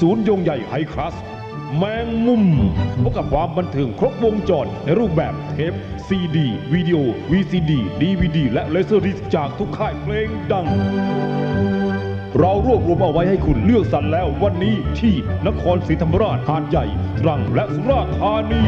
ศูนย์ยงใหญ่ไฮคลาสแมงมุมพบกับความบันเทิงครบวงจรในรูปแบบเทปซีดีวิดีโอ VCD DVD และเลเซอร์ดิสจากทุกค่ายเพลงดังเรารวบรวมเอาไว้ให้คุณเลือกสรรแล้ววันนี้ที่นครศรีธรรมราชหาดใหญ่ตรังและสุราษฎร์ธานี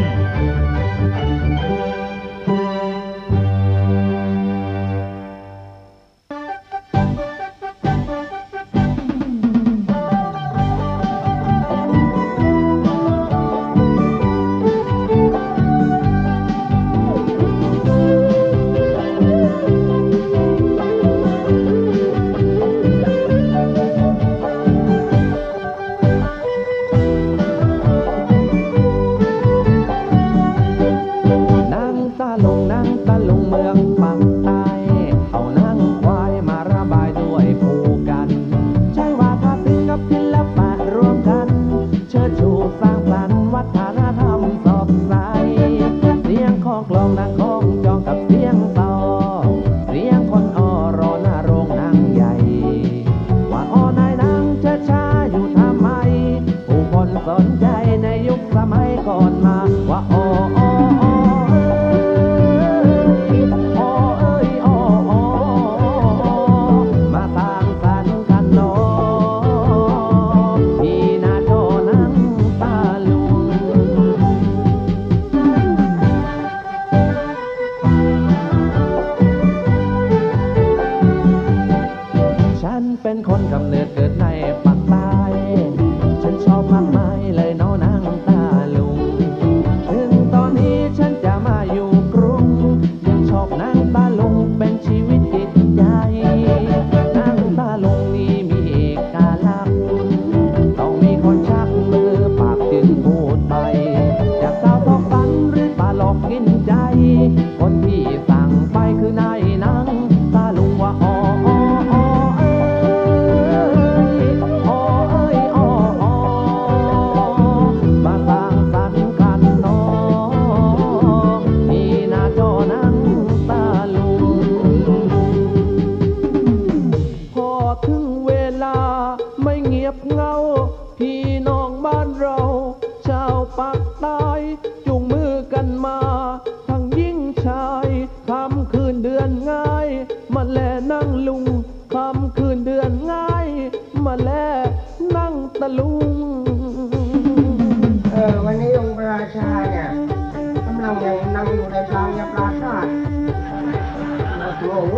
วันนี้องค์พระราชาเนี่ยกำลังยังนั่งอยู่ในทางยาปราศาสตร์โอ้โห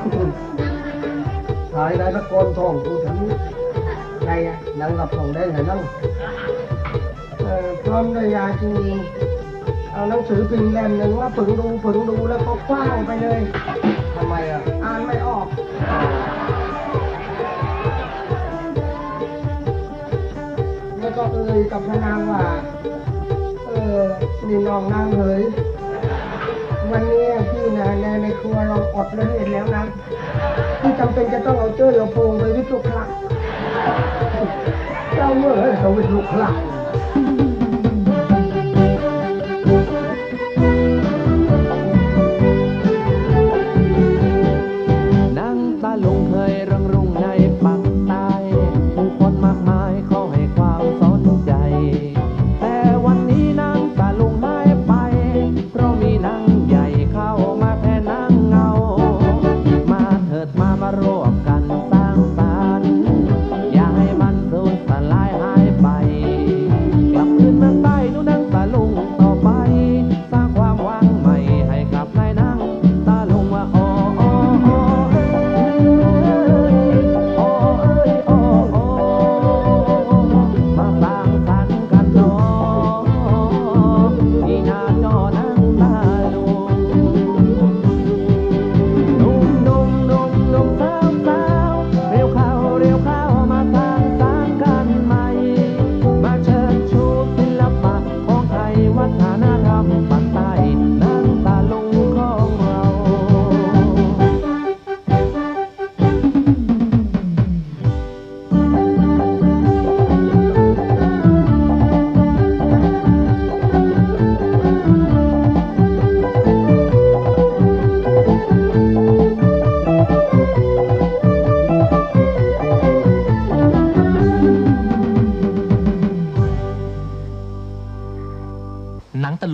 ถ่ายได้ตะโกนทองกูทั้งนี้ไงนั่งกับทองแดงไหนนั่งพร้อมด้วยยาจริงๆเอาหนังสือพิมพ์เล่มหนึ่งว่าฝึกดูแล้วก็คว้างไปเลยทำไมอ่านไม่ออกแล้วก็กับพระนางว่านี่น้องนางเอ๋ยวันนี้พี่นะในครัวเราอดแล้วเห็นแล้วนะพี่จำเป็นจะต้องเอาเจ้าโพงไปวิทยุคลักเจ้าเมื่อเขาวิทยุคลัก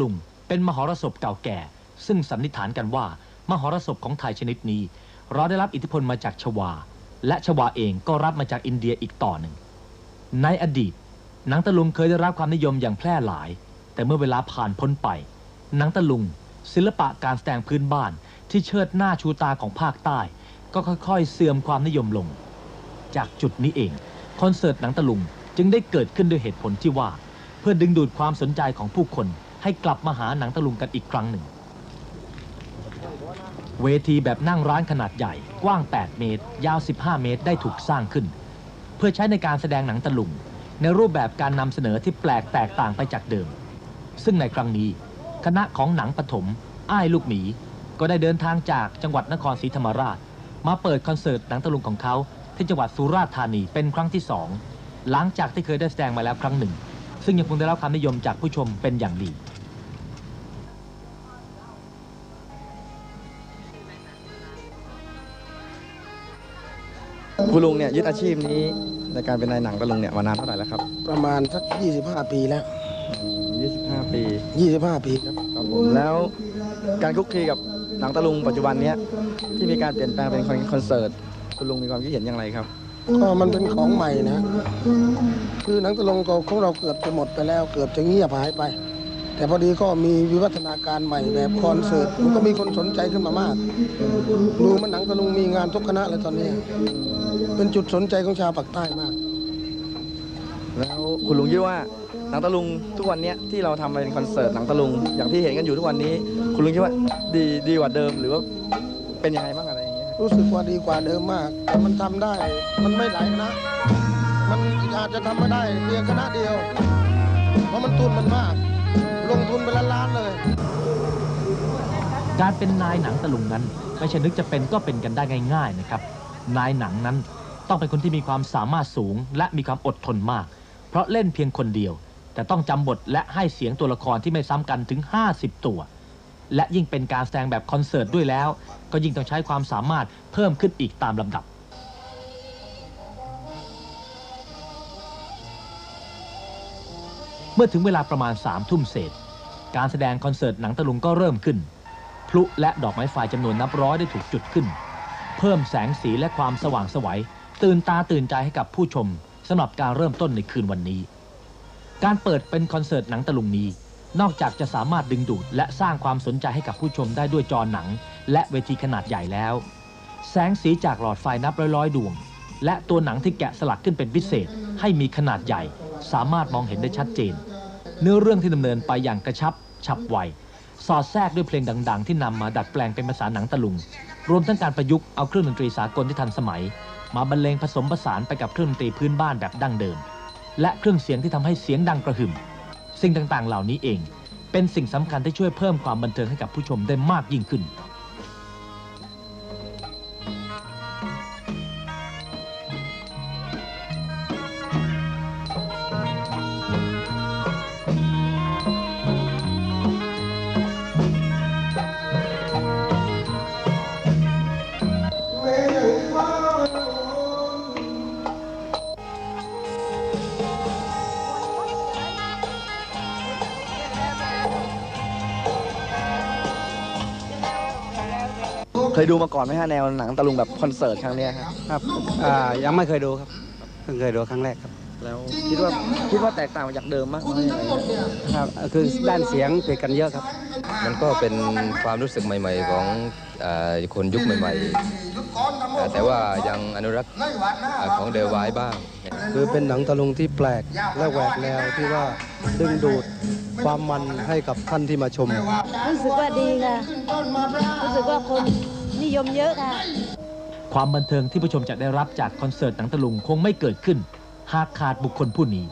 ลุงเป็นมหรสพเก่าแก่ซึ่งสันนิษฐานกันว่ามหรสพของไทยชนิดนี้เราได้รับอิทธิพลมาจากชวาและชวาเองก็รับมาจากอินเดียอีกต่อหนึ่งในอดีตหนังตะลุงเคยได้รับความนิยมอย่างแพร่หลายแต่เมื่อเวลาผ่านพ้นไปหนังตะลุงศิลปะการแสดงพื้นบ้านที่เชิดหน้าชูตาของภาคใต้ก็ค่อยๆเสื่อมความนิยมลงจากจุดนี้เองคอนเสิร์ตหนังตะลุงจึงได้เกิดขึ้นด้วยเหตุผลที่ว่าเพื่อดึงดูดความสนใจของผู้คนให้กลับมาหาหนังตะลุงกันอีกครั้งหนึ่งเวทีแบบนั่งร้านขนาดใหญ่กว้าง8 เมตรยาว15 เมตรได้ถูกสร้างขึ้นเพื่อใช้ในการแสดงหนังตะลุงในรูปแบบการนำเสนอที่แปลกแตกต่างไปจากเดิมซึ่งในครั้งนี้คณะของหนังปฐมอ้ายลูกหมีก็ได้เดินทางจากจังหวัดนครศรีธรรมราชมาเปิดคอนเสิร์ตหนังตะลุงของเขาที่จังหวัดสุราษฎร์ธานีเป็นครั้งที่2หลังจากที่เคยได้แสดงมาแล้วครั้งหนึ่งซึ่งยังคงได้รับความนิยมจากผู้ชมเป็นอย่างดีคุณลุงเนี่ยยึดอาชีพนี้ในการเป็นนายหนังตะลุงเนี่ยมานานเท่าไหร่แล้วครับประมาณสัก25 ปีแล้ว 25 ปี 25 ปีครับผมแล้วการคุกคีกับหนังตะลุงปัจจุบันนี้ที่มีการเปลี่ยนแปลงเป็นคอนเสิร์ตคุณลุงมีความคิดเห็นอย่างไรครับก็มันเป็นของใหม่นะคือหนังตะลุงของเราเกือบจะหมดไปแล้วเกือบจะเงียบหายไปแต่พอดีก็มีวิวัฒนาการใหม่แบบคอนเสิร์ตมันก็มีคนสนใจขึ้นมามากดูมันหนังตะลุงมีงานทุกคณะเลยตอนนี้เป็นจุดสนใจของชาวปากใต้มากแล้วคุณลุงคิดว่าหนังตะลุงทุกวันนี้ที่เราทำเป็นคอนเสิร์ตหนังตะลุงอย่างที่เห็นกันอยู่ทุกวันนี้คุณลุงคิดว่าดีกว่าเดิมหรือว่าเป็นยังไงบ้างอะไรอย่างเงี้ยรู้สึกว่าดีกว่าเดิมมากแต่มันทำได้มันไม่หลายคณะมันอาจจะทำไม่ได้เพียงคณะเดียวเพราะมันทุนมันมากลงทุนไปล้านๆเลยการเป็นนายหนังตะลุงนั้นไม่ใช่นึกจะเป็นก็เป็นกันได้ง่ายๆนะครับนายหนังนั้นต้องเป็นคนที่มีความสามารถสูงและมีความอดทนมากเพราะเล่นเพียงคนเดียวแต่ต้องจำบทและให้เสียงตัวละครที่ไม่ซ้ำกันถึง50 ตัวและยิ่งเป็นการแสดงแบบคอนเสิร์ตด้วยแล้วก็ยิ่งต้องใช้ความสามารถเพิ่มขึ้นอีกตามลำดับเมื่อถึงเวลาประมาณ3 ทุ่มเศษการแสดงคอนเสิร์ตหนังตะลุงก็เริ่มขึ้นพลุและดอกไม้ไฟจำนวนนับร้อยได้ถูกจุดขึ้นเพิ่มแสงสีและความสว่างไสวตื่นตาตื่นใจให้กับผู้ชมสำหรับการเริ่มต้นในคืนวันนี้การเปิดเป็นคอนเสิร์ตหนังตะลุงนี้นอกจากจะสามารถดึงดูดและสร้างความสนใจให้กับผู้ชมได้ด้วยจอหนังและเวทีขนาดใหญ่แล้วแสงสีจากหลอดไฟนับร้อยดวงและตัวหนังที่แกะสลักขึ้นเป็นพิเศษให้มีขนาดใหญ่สามารถมองเห็นได้ชัดเจนเนื้อเรื่องที่ดำเนินไปอย่างกระชับฉับไวสอดแทรกด้วยเพลงดังๆที่นำมาดัดแปลงเป็นภาษาหนังตะลุงรวมทั้งการประยุกต์เอาเครื่องดนตรีสากลที่ทันสมัยมาบรรเลงผสมผสานไปกับเครื่องดนตรีพื้นบ้านแบบดั้งเดิมและเครื่องเสียงที่ทำให้เสียงดังกระหึ่มสิ่งต่างๆเหล่านี้เองเป็นสิ่งสำคัญที่ช่วยเพิ่มความบันเทิงให้กับผู้ชมได้มากยิ่งขึ้นเคยดูมาก่อนไหมฮะแนวหนังตะลุงแบบคอนเสิร์ตครั้งนี้ครับยังไม่เคยดูครับเพิ่งเคยดูครั้งแรกครับแล้วคิดว่าแตกต่างจากเดิมมากน้อยอะไรครับคือด้านเสียงเปลี่ยนกันเยอะครับมันก็เป็นความรู้สึกใหม่ๆของคนยุคใหม่ๆแต่ว่ายังอนุรักษ์ของเดิมไว้บ้างคือเป็นหนังตะลุงที่แปลกและแหวกแนวที่ว่าดึงดูดความมันให้กับท่านที่มาชมรู้สึกว่าดีค่ะรู้สึกว่าคนนิยมเยอะค่ะความบันเทิงที่ผู้ชมจะได้รับจากคอนเสิร์ตหนังตะลุงคงไม่เกิดขึ้นหากขาดบุคคลผู้นี้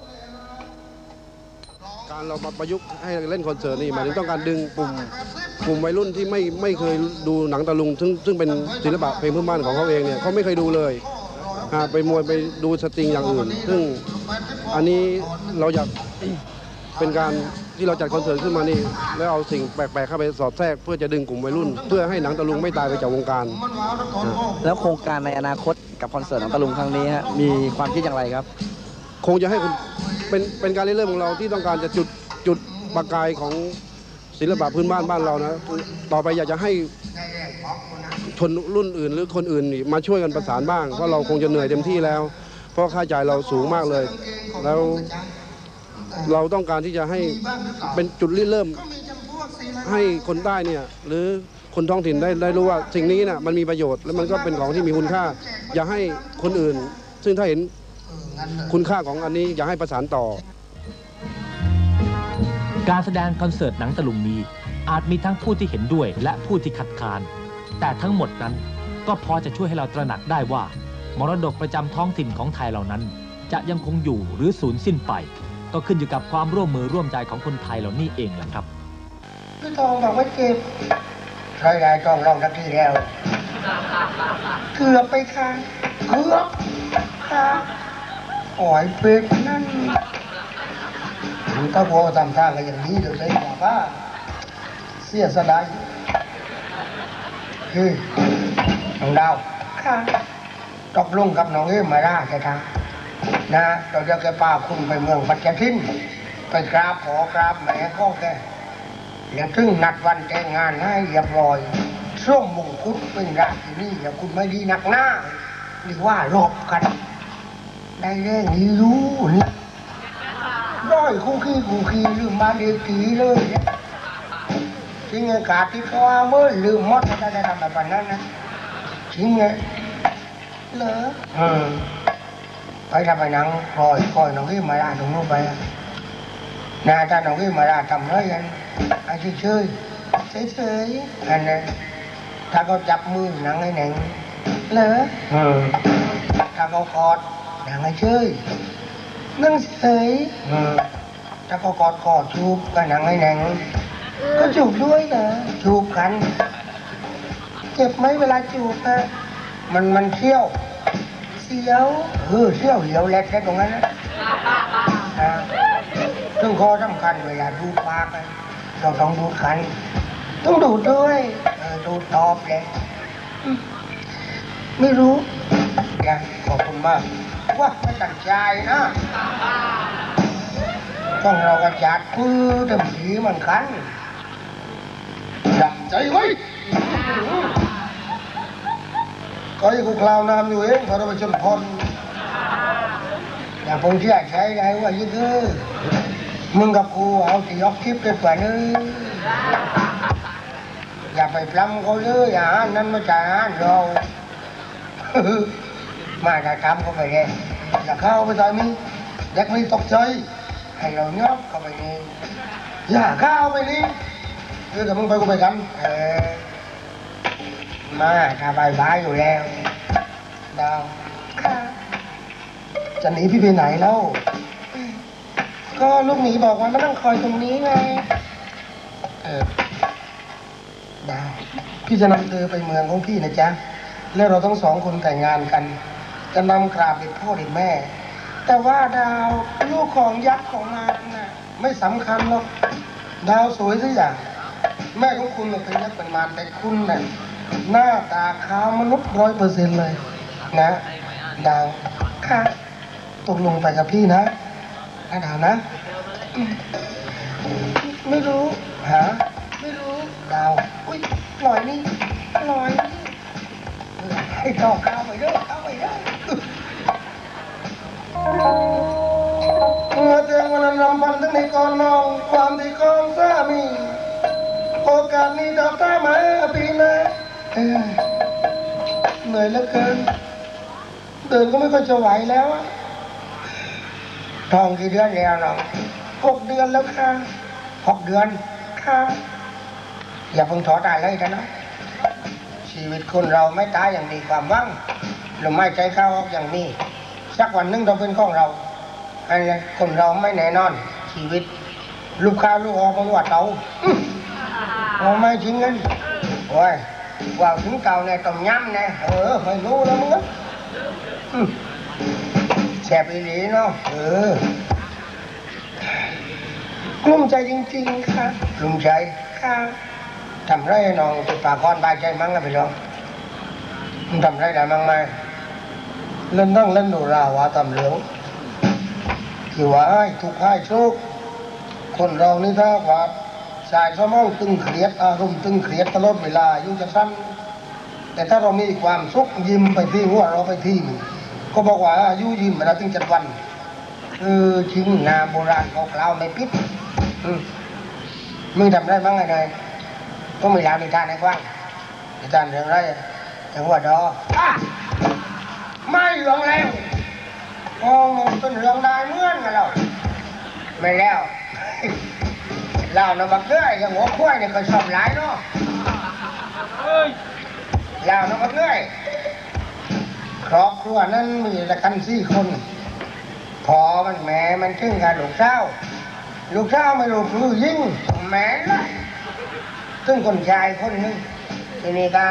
การเรามาประยุกต์ให้เล่นคอนเสิร์ตนี่หมายถึงต้องการดึงกลุ่มวัยรุ่นที่ไม่เคยดูหนังตะลุงซึ่งเป็นศิลปะเพลงพื้นบ้านของเขาเองเนี่ยเขาไม่เคยดูเลยไปมวยไปดูสตริงอย่างอื่นซึ่งอันนี้เราอยากเป็นการที่เราจัดคอนเสิร์ตขึ้นมานี่แล้วเอาสิ่งแปลกๆเข้าไปสอดแทรกเพื่อจะดึงกลุ่มวัยรุ่นเพื่อให้หนังตะลุงไม่ตายไปจากวงการแล้วโครงการในอนาคตกับคอนเสิร์ตหนังตะลุงครั้งนี้ฮะมีความคิดอย่างไรครับคงจะให้เป็นการเริ่มของเราที่ต้องการจะจุดประกายของศิลปะพื้นบ้านบ้านเรานะต่อไปอยากจะให้ชนรุ่นอื่นหรือคนอื่นมาช่วยกันประสานบ้างเพราะเราคงจะเหนื่อยเต็มที่แล้วเพราะค่าใช้จ่ายเราสูงมากเลยแล้วเราต้องการที่จะให้เป็นจุดเริ่มให้คนใต้เนี่ยหรือคนท้องถิ่นได้รู้ว่าสิ่งนี้นะมันมีประโยชน์และมันก็เป็นของที่มีคุณค่าอย่าให้คนอื่นซึ่งถ้าเห็นคุณค่าของอันนี้อยากให้ประสานต่อการแสดงคอนเสิร์ตหนังตะลุงนี้อาจมีทั้งผู้ที่เห็นด้วยและผู้ที่ขัดขานแต่ทั้งหมดนั้นก็พอจะช่วยให้เราตระหนักได้ว่ามรดกประจำท้องถิ่นของไทยเหล่านั้นจะยังคงอยู่หรือสูญสิ้นไปก็ขึ้นอยู่กับความร่วมมือร่วมใจของคนไทยเหล่านี้เองแหละครับพี่ทองบอกว่าเจ็บใครได้ต้องลองทักทีแล้วเกือบไปค่ะเกือบค่ะอ่อยเป็ดนั่นถ้าพอทำท่ากันอย่างนี้เดี๋ยวใช้บอกว่าเสียสดายเฮ้ยน้องดาวค่ะตกลงกับน้องเอ๋มาได้ใช่ไหมนะเราจะแกป้าคุณไปเมืองปัจจทินไปกราบขอกราบแม่ก็แกแล้วถึงนัดวันแต่งงานให้เรียบร้อยส้มมงคุดเป็นราชินีอย่าคุณไม่ดีนักหน้าหรือว่ารอบกันได้เรื่องนี้รู้นี่ร้อยคู่ขี้ลืมมาเด็กผีเลยเนี่ยจริงไงกาที่เขาว่าเมื่อลืมมดก็ได้ทำแบบนั้นนะจริงไงเหรอไปทำไปหนังคอยน้องที่มาลาตรงนู้นไปนาถ้าน้องที่มาลาทำเลยกันไอ้เฉยอันนั้นถ้าเขาจับมือหนังไอ้หนังเหรอถ้าเขากอดหนังไอ้เฉยนั่งเฉยถ้าเขากอดจูบก็หนังไอ้หนังก็จูบด้วยเหรอจูบกันเจ็บไหมเวลาจูบนะมันเที่ยวเสียวเที่ยวเหลียวแลกแค่ตรงนั้นนะซึ่งข้อสำคัญเวลาดูปากเราต้องดูกันต้องดูด้วยดูตอบเลยไม่รู้นะขอบคุณมากว่าไม่ตั้งใจนะต้องเรากระจัดพื้นเต็มที่เหมือนกันจับใจไว้ก็ยังกูคลาวน้ำอยู่เองพอเราไปชนพรอย่างผมที่อยากใช้ไงว่ายิ่งมึงกับกูเอาที่ยกคลิปไปกว่านึงอย่าไปปล้ำเขาเลยอย่านั้นไม่จ่ายเรามาจะทำเขาไปเลยอย่าเข้าไปตอนนี้เด็กไม่ตกใจให้เราเนาะเข้าไปนี่อย่าเข้าไปนี่เดี๋ยวมึงไปกูไปกันมาถ้าบายอยู่แล้วดาวจะหนีพี่ไปไหนแล้วก็ลูกหมีบอกว่าไม่ต้องคอยตรงนี้ไงดาวพี่จะนำเธอไปเมืองของพี่นะจ๊ะแล้วเราต้องสองคนแต่งงานกันจะนำกราบเด็กพ่อเด็กแม่แต่ว่าดาวลูกของยักษ์ของนางน่ะไม่สำคัญหรอกดาวสวยสักอย่างแม่ของคุณเป็นยักษ์เป็นมารแต่คุณน่ะหน้าตาขาวมนุษย์100%เลยนะดาวค่ะตกลงไปกับพี่นะดาวนะไม่รู้ไม่รู้ดาวอุ้ยปล่อยนี่ให้ต่อข้าวไปเด้อเมื่อเจอวันนั้นรำพันถึงในกอนน้องความที่กองสามีโอกาสนี้ดอกตามาปีนะเหนื่อยเหลือเกินเดินก็ไม่ค่อยจะไหวแล้วท้องกี่เดือนแล้วน้อง6 เดือนแล้วค่ะ6 เดือนค่ะอย่าเพิ่งท้อตายเลยนะชีวิตคนเราไม่ตายอย่างมีความหวังหรือไม่ใจเข้าออกอย่างนี้สักวันนึงเราเป็นของเราอะไรคนเราไม่แน่นอนชีวิตลูกค้าลูกออกมันว่าเตาไม่จริงเงินโอ้ยว่าถึงเก่าเนี่ยต้มยำเนี่ยไม่รู้แล้วมึงแสบอีหลีเนาะกลุ้มใจจริงๆค่ะกลุ้มใจค่ะทำไรน้องจุดปากคอนบายใจมั้งนะพี่น้องทำไรได้มั้งไหมเล่นนั่งเล่นดูราวาตำเหลืองที่ว่าให้ทุกข์ให้โชคคนเรานี่ถ้าว่าสชายสมองตึงเครียดอารมณ์ตึงเครียดตลอดเวลายุ่งจะสั้นแต่ถ้าเรามีความสุขยิ้มไปที่หัวเราไปที่ก็บอกว่าอายุยืนมาแล้วถึง7 วันชิงงาโบราณเขากล่าวไม่พิษมึงทำได้มั้งไงเลยก็ไม่แล้วนิทานให้กว้างนิทานเรื่องอะไรอย่างว่าดอไม่เรื่องแล้วโอ้ต้นเรื่องได้เหมือนกันเราไม่แล้วเราเนาะบักเด้ยอย่างหัวคุ้ยเนี่ยเคยชอบหลายเนาะเราเนาะบักเด้ยครอบครัวนั้นมีละกัน4 คนพอมันแม่มันขึ้นกับลูกเช้าไม่รู้คือยิงแม่ละซึ่งคนชายคนนึงทีนี้ก็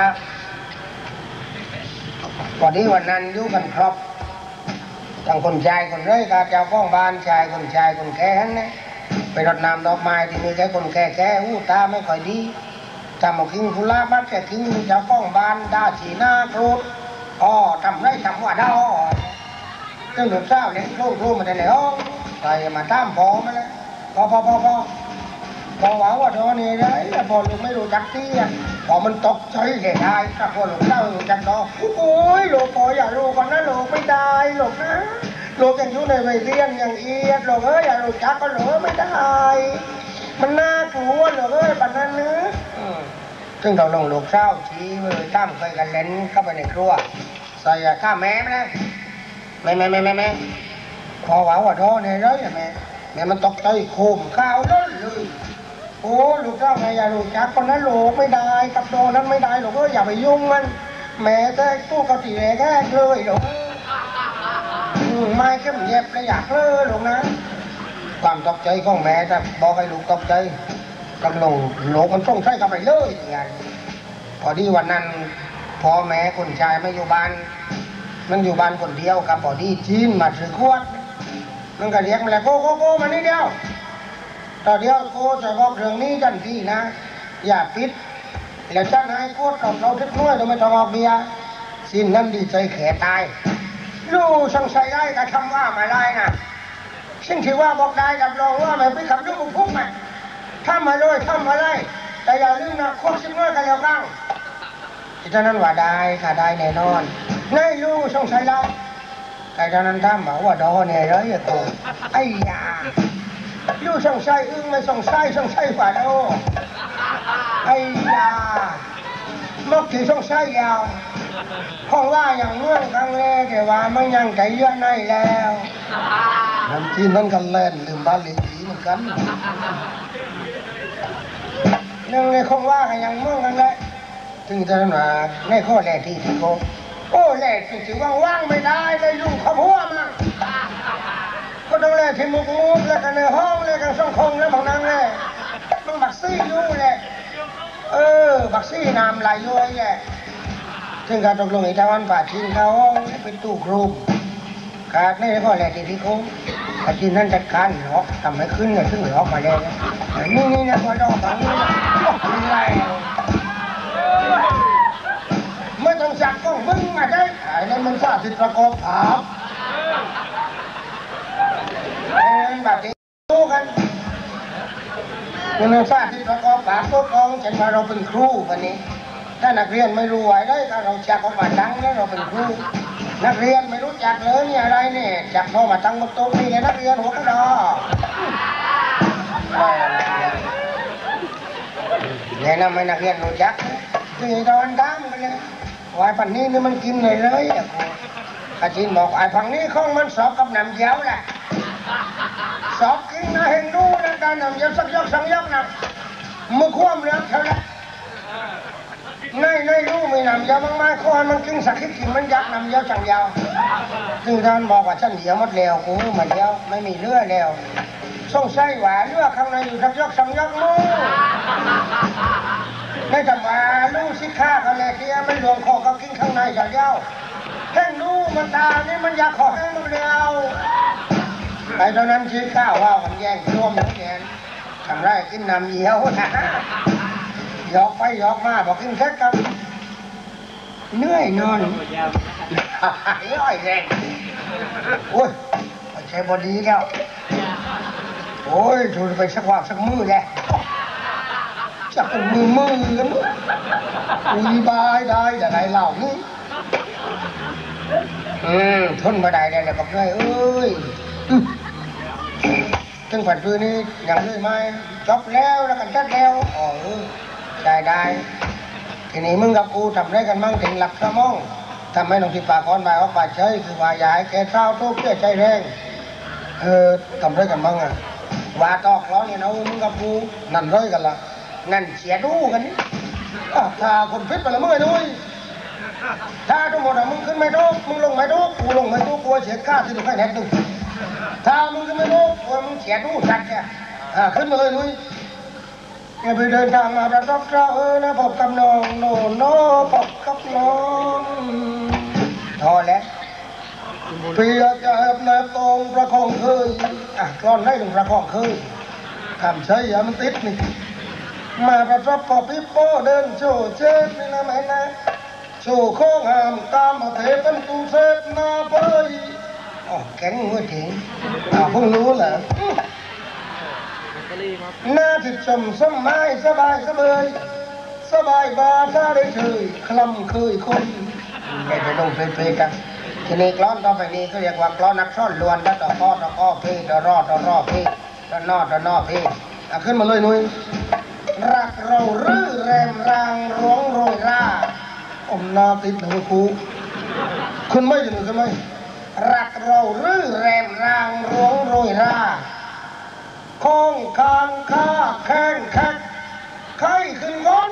พอดีวันนั้นอยู่กันครบทั้งคนชายคนเร่ยกับเจ้าของบ้านชายคนแก่นั้นนะไปรดน้ำดอกไม้ที่นี่แค่คนแก่ตาไม่ค่อยดีทำเอาคิงกุลาบ้านแก่คิงเจ้าของบ้านด่าสีหน้าโกรธทำไรทำว่าด่าเรื่องลูกสาวเนี่ยโคมาได้ไหนใครมาตามพอมาแล้วพอหวังว่าเธอเนี่ยได้พอลูกไม่รู้จักที่พอมันตกใจแก่ได้ถ้าพอลูกเล่ารู้จักต่อโอ้ยลูกพออย่ารู้กันนะลูกไม่ได้ลูกนะลูกยังอยู่ในวัยเรียนอย่างเอียดลูกอย่ารู้จักก็ลูกไม่ได้มันน่ากลัวลูกปัจนั้นเนื้อซึ่งเราลงลูกเศร้าชี้มือตั้มเคยกันเล่นเข้าไปในครัวใส่ข้าแม่นะแม่พอหวังว่าเธอเนี่ยเลยแม่มันตกใจโคมข้าวล้นเลยโอ้ลูกเจ้าไงอย่าลูกจักคนนั้นลูกไม่ได้กับโดนั้นไม่ได้ลูกอย่าไปยุ่งมันแม่แท้ตู้กะทิแท้เลยลูกไม่เข้มเย็บเลยอยากเลยลูกนะความตกใจของแม่จะบอกให้ลูกตกใจกำลังลูกมันต้องใช้กับไปเลยอย่างเงี้ยพอดีวันนั้นพ่อแม่คนชายไม่อยู่บ้านมันอยู่บ้านคนเดียวกับพอดีจีนมาถือขวดมันก็เรียกมาแล้วโก้มานี่เดียวตอนเดียวโก้จะบอกเรื่องนี้กันทีนะอย่าปิดแล้วจะนายโก้กับเราทึกน้อยเราไม่ต้องออกเบียร์สิ้นนั้นดีใจแขตายลูกช่างใช้ได้กับคำว่ามาได้นะซึ่งที่ว่าบอกได้กับรองว่าไม่ไปขับลูกพุ่งมาทำมาเลยทำมาเลยแต่อย่าลืมนะโค้ชชิ้นน้อยกันแล้วกันที่ท่านนั้นว่าได้ค่ะได้แน่นอนในลูกช่างใช้ได้แต่ท่านนั้นทำบอกว่าดอเนี่ยเลยโก้ไอ้ยาลูกช่างใช้ไม่ช่างใช้ฝ่าโดไอ้ยามกที่ช่างใช้ยาวเพราะว่าอย่างเมื่อครั้งแรกแต่ว่ามันยังใจเยอะในแล้วน้ำจีนนั่นกันเล่นลืมบ้านเลี้ยงผีเหมือนกันยังในคงว่ากันอย่างเมื่อกันเลยถึงจะมาในข้อแรกที่โกโอ้แรกถึงว่างไม่ได้เลยลูกเขาพัวมาก็ต้องแรกที่มุกแล้วกันในห้องแล้วกันช่องคงแล้วบางนั่งเลยมันบักซี่อยู่เลยบักซี่น้ำไหลย้อยแหละซึ่งการตกลงอิตาวันป่าชินเขาเป็นตู้ครูการในข้อแรกที่โกป่าชินนั่นจัดการหอกทำให้ขึ้นเลยขึ้นหอกมาเลยนี่นะพอดอกฝั่งนี้อะไรไม่ต้องจับกล้องมึงมาได้ไอ้นั่นมันสาธิตประกอบภาพแบบนี้สู้กันมันสาธิตประกอบภาพตัวกองฉันว่าเราเป็นครูวันนี้ถ้านักเรียนไม่รู้ไว้ได้ถ้าเราจักออกมาตั้งแล้วเราเป็นครูนักเรียนไม่รู้จักเลยนี่อะไรเนี่ยจับเข้ามาตั้งบนโต๊ะนี่เลยนักเรียนหัวกระดอเนี่ยนะไม่นักเรียนรู้จักคือตอนดำกันเลยไอ้ฝั่งนี้นี่มันกินเลยอาจารย์บอกไอ้ฝั่งนี้ของมันสอบกับน้ำเย้าแหละสอบกินนะเห็นดูแล้วการน้ำเย้าสักยก2 ยกนะมือคว่ำแล้วเท่านั้นในรู้มีน้ำเย้ามากๆข้อมันกินสักคิดกินมันยักน้ำเย้าสั่งเย้าซึ่งท่านบอกว่าฉันเดียวหมดแล้วกูมาเดียวไม่มีเลือดแล้วส่งไส้หวานเลือดข้างในอยู่สักยก2 ยกมือไม่จำว่าลูกสิข้ากันเลยที่มันหลวงคอเขากินข้างในจะเย้าแห้งลูกมันตานี่มันอยากขอแห้งมันแล้วไอ้ตอนนั้นสิข้าวว่ามันแย่งร่วมอย่างนี้ทำไรกินน้ำเยี่ยวนะยอกไปยอกมาบอกกินแค่กันเหนื่อยนอนย่อยแรงโอ้ยใช้บอดีแล้วโอ้ยถูกไปสักวันสักมือแหละจับมือกันอุยบายได้แต่ไรเหล่านี้ทนมาได้เลยแหละกับเลยเอ้ยถึงฝันคืนนี้อย่างเลยไหมจบแล้วแล้วกันจัดแล้วอ๋อได้ทีนี้มึงกับกูทำได้กันมั่งถึงหลักสมองทำให้หลวงที่ปากก้อนใบออกปากเฉยคือว่าอย่าให้แกเศร้าทุกข์เพื่อใจแรงทำได้กันมั่งอ่ะว่าตอกล้อเนี่ยนะมึงกับกูนั่นร้อยกันละนั่นเสียดูกันนี่ถ้าคนฟิตไปแล้วมึงไอ้ด้วยถ้าทั้งหมดมึงขึ้นไม่ทุกมึงลงไม่ทุกกูลงไม่ทุกกูเสียค่าที่ถูกให้แน่ดูถ้ามึงขึ้นไม่ทุกมึงเสียดูจัดแกขึ้นมาเลยนุ้ยไปเดินทางมาประทับเจ้านะพบกับน้องโน่พบกับน้องพอแล้วเพียจะแอบแนบตรงประคองเคยกลอนให้ถึงประคองเคยคำใช้ยามันติดนี่มาประทับพอพี่โป้เดินโชว์เช็ดนี่นะแม่นะโชว์โค้งหามตามมาเทเป็นตูเซฟหน้าเปยแข็งมือถึงเพิ่งรู้เหรอหน้าที่ชมสมัยสบายสบายบาถ้าได้เฉยคลำเคยคนไปลงเพลกันทีนี้กล้อนต่อไปนี้เขาเรียกว่ากล้อนนักซ่อนลวนแล้วต่อข้อพี่ต่อรอพี่ต่อนอพี่ขึ้นมาเลยนุ้ยรักเรารื่อแรมรางร้องโรยราอมนาติดหนูครูขึ้นไม่ถึงขึ้นไม่รักเรารื่อแรมรางร้องโรยราคงคางข้าแข้งแคกไข้ขึ้นง้น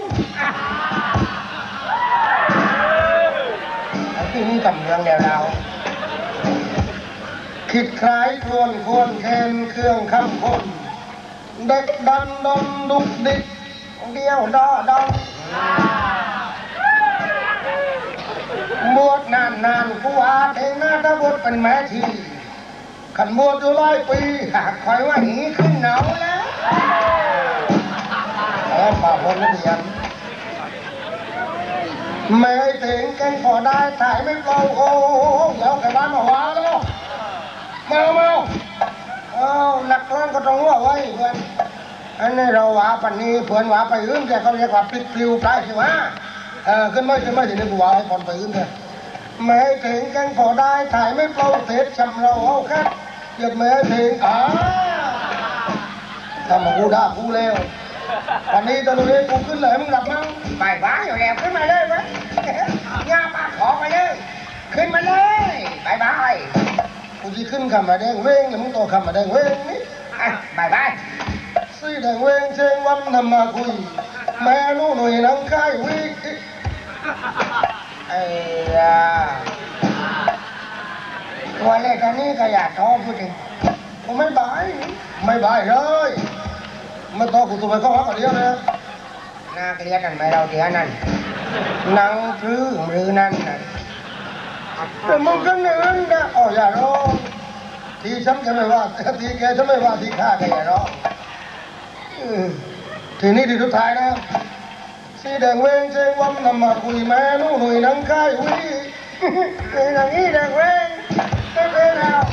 ที่นี่กำเมืองเดียวเราคิดคล้ายควรแทนเครื่องคำคนเด็กดันดนดุกดิกเดียวดอบวชนานกูอาเทน่าถ้าบวชเป็นแม่ทีขันบวชอยู่100 ปีหากคอยว่าหนีขึ้นหนาวแล้วมาพ้นเรียนไม่ถึงแกงพอได้ถ่ายไม่เปล่าโอ้แล้วใครบ้านมาว้าแล้วมาหลักร้อนก็ต้องว่าไว้เพื่อนอันนี้เราว่าปันนี้เพื่อนว่าไปอื่นแกเขาเรียกว่าปลิดปลิวปลายสิวะขึ้นไม่ถึงนี่กูว่าให้คนไปอื่นเลยไม่ถึงแกงพอได้ถ่ายไม่เปล่าเสร็จชำเราเอาแค่เกิดไม่ถึงทำมากูด่ากูแล้ววันนี้ตอนนี้กูขึ้นเลยมึงหลับมั้งบ่ายบ้าอยู่แล้วขึ้นมาเลยมั้ยย่าปากขอไปเลยขึ้นมาเลยบ่ายกูจะขึ้นคำมาแดงเว้งแล้วมึงโตคำมาแดงเว้งนี่บ่ายสีแดงเว้งเชิงวันทำมาคุยแม่นู่นหน่วยนังค่ายวิวันแรกตอนนี้ก็อยากท้อพูดจริงกูไม่บ่ายเลยไม่ต้องกูตัวไปเข้าหากันเดียวนะน่าเกลียดนั่นไม่เราเดียวนั่นนังหรือนั่นน่ะแต่มึงก็เนื้อนะอย่าร้องทีฉันจะไม่ว่าทีแกจะไม่ว่าทีข้าแกอย่าร้องทีนี้ทีสุดท้ายนะสีแดงเวงเชงวันนำมาคุยแม่นู่นหนุ่ยนังค่ายวินังอีแดงเวงไม่เป็นแล้ว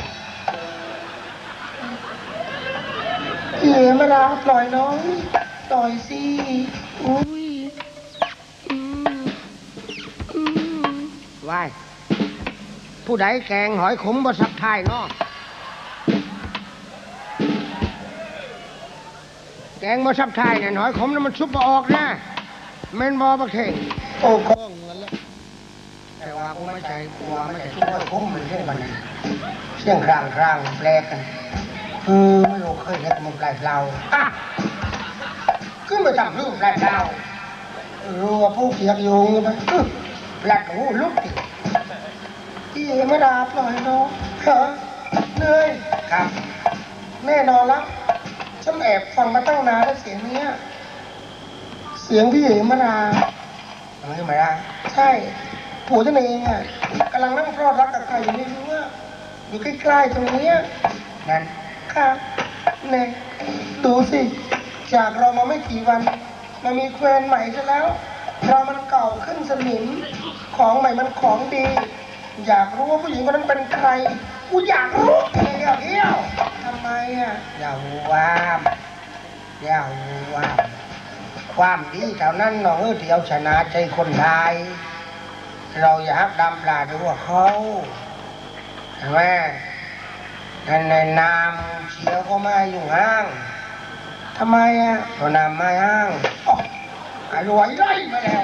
มาดาปล่อยน้องปล่อยสิอุ้ยว้ายผู้ใดแกงหอยขมบะสับไทยเนาะแกงบะสับไทยเนี่ยหอยขมนั้นมันชุบมาออกนะเมนบอบักเทงโอ้คล้องเงินแล้วแต่ว่ากูไม่ใช่ชุบหอยขมมันเรื่องมันเสียงครางแปลกกันไม่รู้เคยเห็นมันปลายเปล่าขึ้นไปทำรูปปลายเปล่ารู้ว่าผู้เกียกโยงไปปลาหูลุกที่ไม่ได้ปล่อยน้องเหนื่อยครับแน่นอนแล้วฉันแอบฟังมาตั้งนานแล้วเสียงนี้เสียงพี่เอ๋มานาไม่มาได้ใช่ผัวฉันเองกำลังนั่งพรอดรักกับใครอยู่ไม่รู้ว่าอยู่ใกล้ๆตรงนี้นั่นค่ะเนี่ยดูสิจากเรามาไม่กี่วันมามีแควนใหม่ซะแล้วเรามันเก่าขึ้นสนิมของใหม่มันของดีอยากรู้ว่าผู้หญิงคนนั้นเป็นใครกูอยากรู้เดียวทำไมอย่าว้ามคความดีเท่านั้นน้องที่เอาชนะใจคนไทยเราอยากดำปลาดูว่าเขาใช่ไหมในนามเชียวก็มาอยู่ห้างทำไมอ่ะตัวนามมาห้างรวยไล่มาแล้ว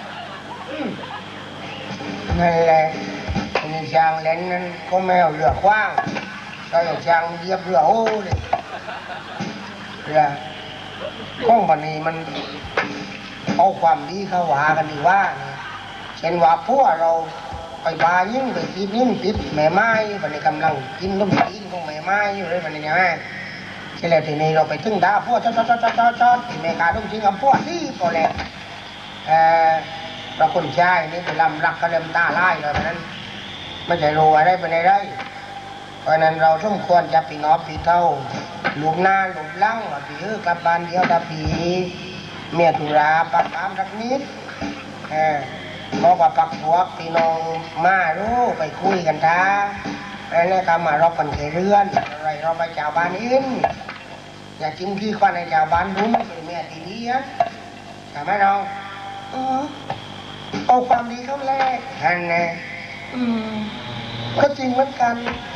นั่นแหละนี่ช่างเล่นนั้นก็ไม่เอาเรือคว้างก็อย่างช่างเหยียบเรือโอ้เลยเรือข้องวันนี้มันเอาความดีเข้าหากันดีว่าเช่นว่าพวกเราไปบายิ่งไปกินยิ่งติดแม่ไม้วันนี้กำลังกินต้มกินของแม่ไม้อยู่เลยวันนี้ไงใช่แล้วทีนี้เราไปถึงด่าพวกจอดที่เมกาต้องชิงกับพวกที่ก็แหละเราคนชายนี่ไปลำรักกระเดิมตาไล่เลยเพราะนั้นไม่ใช่รู้อะไรไปไหนได้เพราะนั้นเราสมควรจะปีนอปีเท่าหลุมหน้าหลุมลังปีกลับบ้านเดียวตาปีเมียตุราปักตามสักนิดบอกว่าปักพวกพี่น้องมารู้ไปคุยกันท้าแล้วก็มารบกันเรือนอะไรเราไปชาวบ้านอื่นอย่าจิ้มที่ควันในชาวบ้านรู้ไม่เป็นเมียทีนี้นะใช่ไหมน้องเอาความดีเข้าแรกนั่นไงก็จริงเหมือนกัน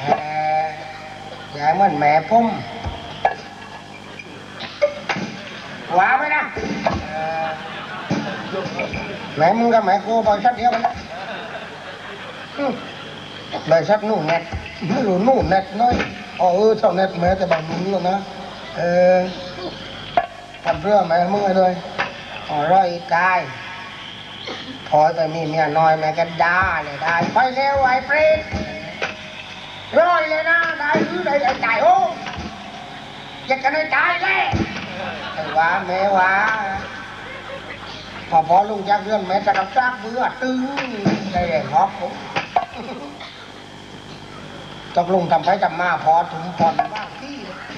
อย่าเหมือนแม่พุ่มว้าไหมนะแม่มึงกับแม่กูบอยชัดเดียวกันบอยชัดนู่นเน็ตไม่รู้นู่นเน็ตน้อยชอบเน็ตแม่แต่บางมึงแล้วนะทำเรื่องแม่มึงเลยร้อยกายพอแต่มีเมียน้อยแม่ก็ด่าเลยได้ไปเร็วไอ้เปรตร้อยเลยนะได้หรือได้ไก่โอ้อยากกันได้ตายเลยไอ้ว่าแม่ว่าพอลุงจากเรื่องแม่จะกับซากเบื่อตึงได้เลยฮอกผมตกลงทำไปทำมาพอถึงผ่อนบ้างที่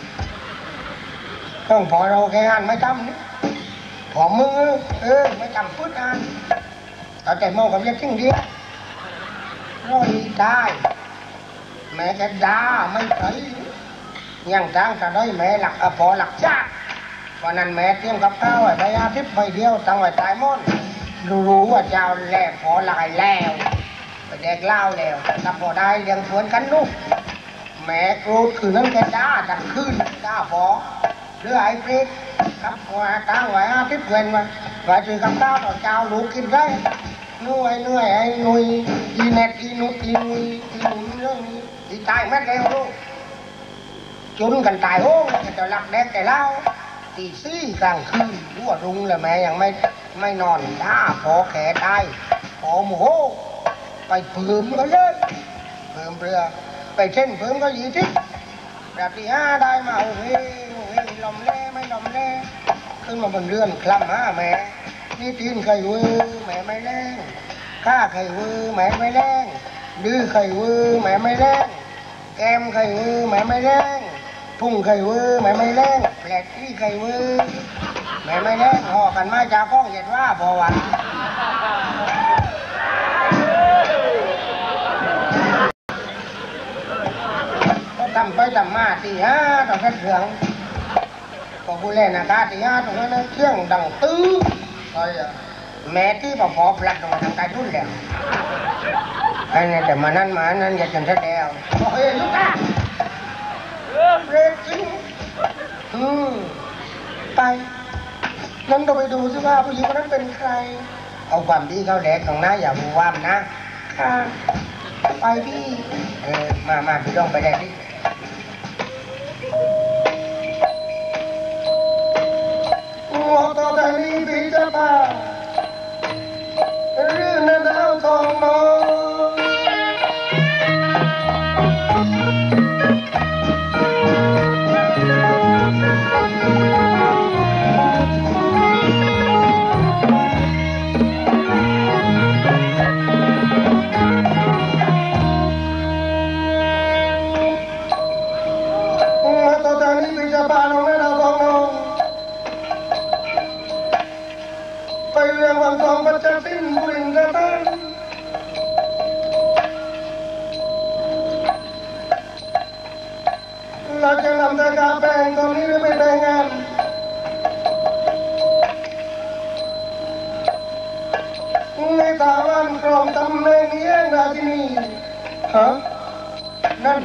ต้องพอเราแค่งานไม่ทำนี่พอมือไม่ทำพุทธงานเอาแต่มองกับยักษ์ทิ้งเดียวร้อยได้แม่จะด่าไม่ใช่ยังจ้างจะได้แม่หลักพอหลักชาติวันนั้นแม่เตรียมกับข้าวไว้ใบอาทิตย์ใบเดียวตั้งไว้ตายม่อนรู้ว่าเจ้าแหลกพอลายแล้วไปแดกเหล้าแล้วถ้าพอได้เลี้ยงสวนกันลูกแม่โกรธคือนั้นแกด่าดังขึ้นด่าพอหรือไอ้เปรตครับว่าตั้งไว้อาทิตย์เว้นว่าจือกับข้าวต่อเจ้าลูกกินได้เหนื่อยไอ้หนุ่ยอีเน็ตอีนุอีนุยอีหนุ่ยเรื่องนี้อีตายแม่แล้วลูกจุนกันตายโอ้จะหลักแดกแต่เล่าตีซี่กลางคืนรั่วรุงเลยแม่ยังไม่นอนด่าพอแขตายพอโมโหไปเพิ่มก็เลยเพิ่มเรือไปเช่นเพิ่มก็ยี่ทิศแบบที่5ได้มาโอ้ยลมแร่ไม่ลมแร่ขึ้นมาบนเรือนคลำแม่นี่ตีนไข่วือแม่ไม่แรงข้าไข่วือแม่ไม่แรงดื้อไข่วือแม่ไม่แรงแก้มไข่วือแม่ไม่แรงพุ่งไข่วือแม่ไม่แรงแผลที่ไข่วือแม่ไม่แรงห่อกันมาจากห้องเย็นว่าพอวันก็ทำไปทำมาตี5ต้องเป็นเรื่องพอผู้เล่นนะคะตี5ตรงนั้นเครื่องดังตื้อแม่ที่พอพลัดลงมาทางใต้ทุ่นแล้วไอ้เนี่ยแต่มานั้นอย่าจนเสียแล้วเฮ้ยลูกตาเรซิ่งไปนั้นเราไปดูซิว่าผู้หญิงคนนั้นเป็นใครเอาความดีเข้าแหลกของน้าอย่าบูว่ามนะค่ะไปพี่มาพี่ต้องไปแดกดิต่อไปนี้พี่จะพาเรื่องนั้นเอาทองน้องต่อจากนี้พี่จะพาน้องนั้นเอาทองน้องไปเรื่องวังทองประจักษ์สิ้นบุริงกระตันเราจะนำตะกาแปลงตรงนี้หรือไปแปลงงานในตาวันกรองตำแหน่งเองนะที่นี่ฮะนั่น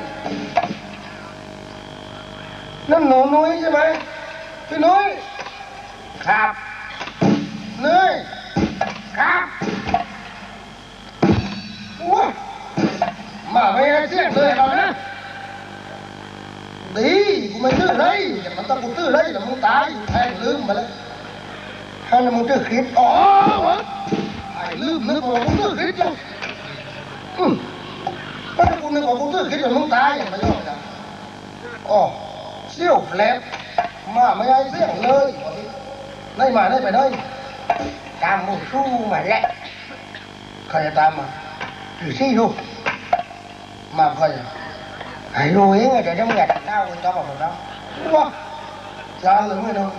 หนูนุ้ยใช่ไหมพี่นุ้ยครับนุ้ยครับว้ามาไม่ได้เสียงเลยเรานะดีกูไม่ตื้อเลยแต่มันต้องกูตื้อเลยแต่มึงตายแทงลืมไปแล้วให้มึงตื้อคิดอ๋อไอ้ลืมนึกว่ากูตื้อคิดอยู่ก็ถ้ากูนึกว่ากูตื้อคิดแต่มึงตายอย่างไรก็ได้อ๋อเสี้ยวแผลมาไม่ได้เสียงเลยได้มาได้ไปได้ตามมูสู้มาแล้วใครจะตามมาถือซี่ดูมาใครไอ้รู้เองแต่ยังไงเล่ากันก็บอกเราว้าจ้าหรือไม่ดู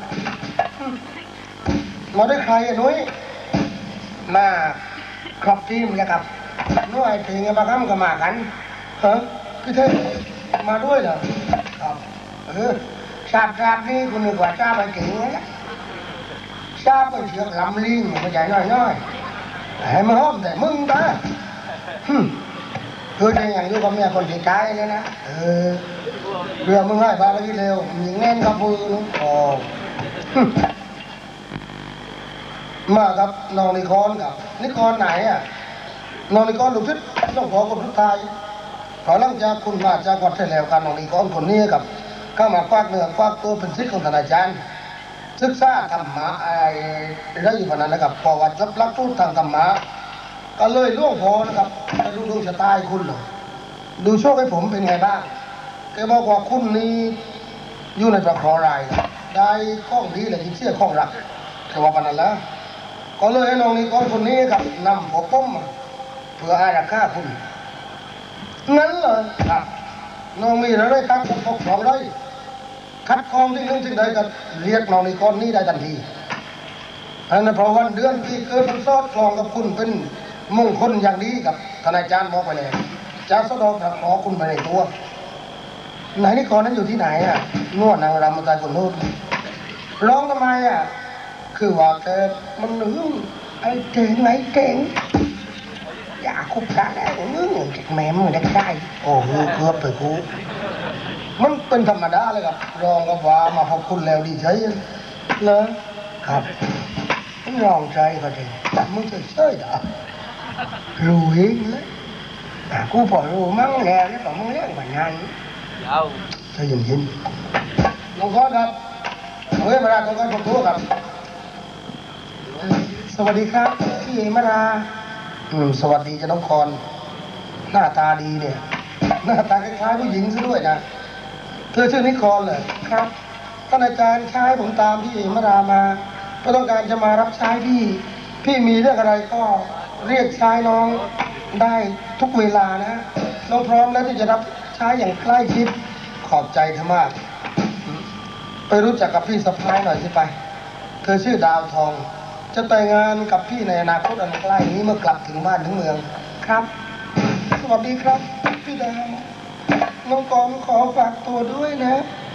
มาได้ใครนุ้ยมาครอบทีมเลยครับนุ้ยถึงมาค้ำกับมากันฮะพี่เท่มาด้วยเหรอครับชาบนี่คุณนึกว่าชาบไปเก่งนะชาบไปเชือกลำลิงมาใหญ่น้อยให้มาห้อมแต่มึงตาคือจะอย่างนี้ก็มีคนที่ใจเลยนะเรื่องมึงให้บาร์บี้เร็วยิงแน่นกับมืออ๋อมาครับน้องนิคอนกับนิคอนไหนอ่ะน้องนิคอนลูกศิษย์ต้องขอคนทุกทายขอหลังจากคุณมาจากวัดเสร็จแล้วกันน้องนิคอนคนนี้กับเข้ามาควักเนื้อควักตัวเป็นศิษย์ของท่านอาจารย์ศึกษาธรรมะได้อยู่ขนาดนั้นนะครับพอวัดจบหลักสูตรทางธรรมะก็เลยล่วงพอนะครับดูดวงชะตาคุณเลยดูโชคให้ผมเป็นไงบ้างแกบอกว่าคุณนี้อยู่ในประคอรายได้ข้องดีเลยที่เชื่อข้องรักแต่ว่าปนันแล้วก็เลยให้น้องนี้ก้อนคนนี้ครับนำหัวป้มมาเพื่ออาราคาคุณงั้นเลยครับน้องมีอะไรครับปกครองได้คัดครองที่นึงที่ใดก็เรียกน้องนี้ก้อนนี้ได้ทันทีอันนั้นเพราะวันเดือนที่เกิดมันซอดคลองกับคุณเป็นมงคลอย่างนี้กับทนายจารย์บอกไปเลยจะสะดอกขอคุณไปในตัวไหนนี่ก่อนนั้นอยู่ที่ไหนอ่ะนวดนางรำมาตายคนนู้นร้องทำไมอ่ะคือว่าแกมันหนึ่งไอ้เจ๋งไหนเจ๋งอยากคุบตาได้เนื้อจากแม่มึงได้โอ้โหเกือบไปกูมันเป็นธรรมดาเลยครับรองกับว่ามาขอบคุณแล้วดีใจเลยครับรองใจก็ดีแต่มึงจะเชื่อเหรอรู้เองเลยกูพอรู้มั้งแน่แล้วก็มึงเลี้ยงแบบนั้นใจเย็นๆน้องก้อนครับเฮ้ยมาลาน้องก้อนผมทั่วครับสวัสดีครับพี่เอมาลาสวัสดีจ้ะน้องคอนหน้าตาดีเนี่ยหน้าตาคล้ายๆผู้หญิงซะด้วยนะเธอชื่อนิคอนเหรอครับท่านอาจารย์ใช้ผมตามพี่เอมาลามาก็ต้องการจะมารับใช้พี่มีเรื่องอะไรก็เรียกใช้น้องได้ทุกเวลานะน้องพร้อมแล้วที่จะรับใช้อย่างใกล้ชิดขอบใจเธอมากไปรู้จักกับพี่สะพ้ายหน่อยสิไปเธอชื่อดาวทองจะแต่งงานกับพี่ในอนาคตอันใกล้นี้เมื่อกลับถึงบ้านถึงเมืองครับสวัสดีครับพี่ดาวน้องกองขอฝากตัวด้วยนะ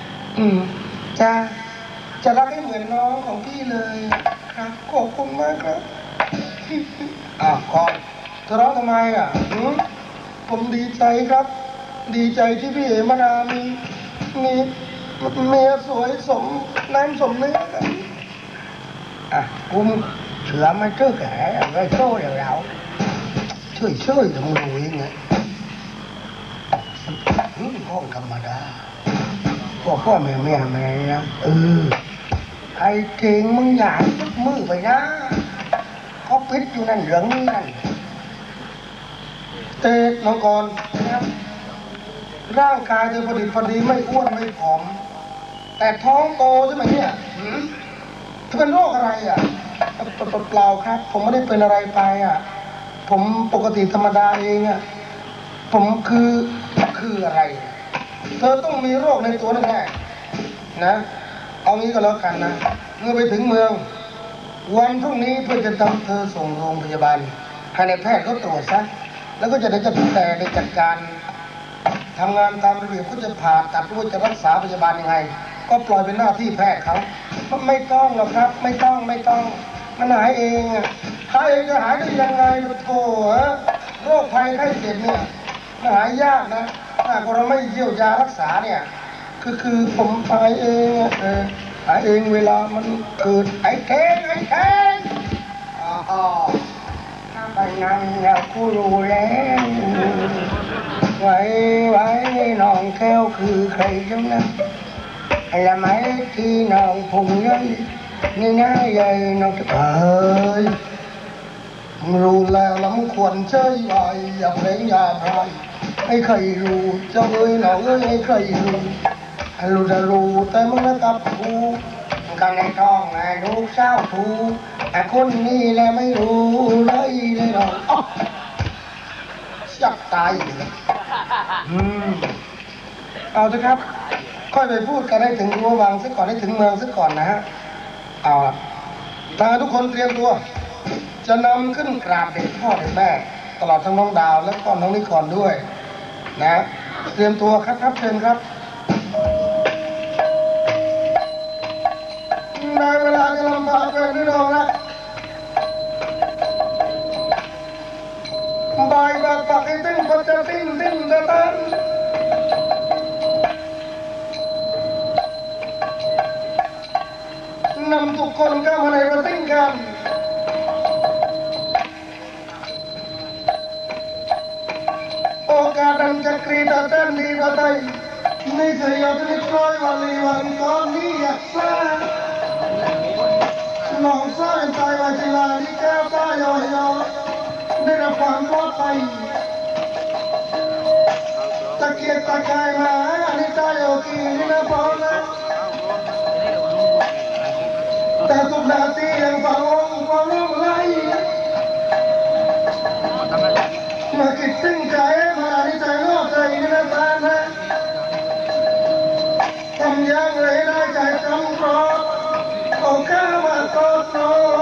จะรักให้เหมือนน้องของพี่เลยครับขอบคุณมากครับกองเธอร้องทำไมอ่ะผมดีใจครับดีใจที่พี่เอ๋มานามีเมียสวยสมน้ำสมเนื้อกันกูเสือมาเจอแก่อะไรโซ่อย่างเราช่วยทำมึงรู้ยังไงห้องธรรมดาพ่อแม่นะไอ้เก่งมึงอยากยกมือไปนะเขาปิดอยู่นั่นเหลืองนี่นั่นเตะน้องกรนะครับร่างกายเธอพอดีไม่อ้วนไม่ผอมแต่ท้องโตใช่ไหมเนี่ยเธอเป็นโรคอะไรอ่ะเปล่าครับผมไม่ได้เป็นอะไรไปอ่ะผมปกติธรรมดาเองอ่ะผมคืออะไรเธอต้องมีโรคในตัวแน่ๆนะเอางี้ก็แล้วกันนะเมื่อไปถึงเมืองวันพรุ่งนี้เพื่อจะนำเธอส่งโรงพยาบาลให้ในแพทย์เขาตรวจซะแล้วก็จะได้จัดการทำงานตามระเบียบเขาจะผ่าตัดหรือว่าจะรักษาพยาบาลยังไงก็ปล่อยเป็นหน้าที่แพทย์เขาไม่ต้องหรอกครับไม่ต้องมันหายเองถ้าเองจะหายได้ยังไงโถโรคภัยไข้เจ็บเนี่ยหายยากนะถ้าเราไม่เยียวยารักษาเนี่ยคือผมตายเองตายเองเวลามันเกิดไอ้แทงไปนั่งอยากกูรู้แล้วไว้น้องแก้วคือใครจังนะอะไรไหมที่น้องผงยัยนี่นะใหญ่น้องจะเอ้ยรู้แล้วลำควรเชยไว้อย่าเพลงอย่าพายให้ใครรู้เจ้าเอ้ยน้องเอ้ยให้ใครรู้จะรู้แต่มึงนะกับกูกันในท้องไอ้ลูกเศร้าทูไอ้คนนี้แหละไม่รู้เลยน้องจับตายเอาเถอะครับค่อยไปพูดกันให้ถึงรั้ววังซะก่อนให้ถึงเมืองซะก่อนนะฮะเอาล่ะทุกคนเตรียมตัวจะนำขึ้นกราบเด็กพ่อเด็กแม่ตลอดทั้งน้องดาวและก็น้องนิคอนด้วยนะเตรียมตัวครับเชิญครับได้เวลาจะลำบากเป็นที่น้องละบายบากปักให้ตึ้งปัจจะติ้งตะตันนำทุกคนเข้ามาในประติ้งกันโอกาสดังจักรีตาเต้นดีกว่าไทยนี่เคยเอาไปคล้อยวันลีวันก่อนนี้อยากซ่าน้องซ่าเป็นใจว่าจีลาที่แก้วตายอยได้รับความปลอดภัยตะเกียกตะกายมาอันนี้ตายโอกีนี่นะพอนะแต่ทุกนาทียังฟังร้องไล่มาคิดถึงใจมาอันนี้ใจนอกใจนี่นะตานะทำยังไงได้ใจจำครอบโอ้ข้ามาโตโต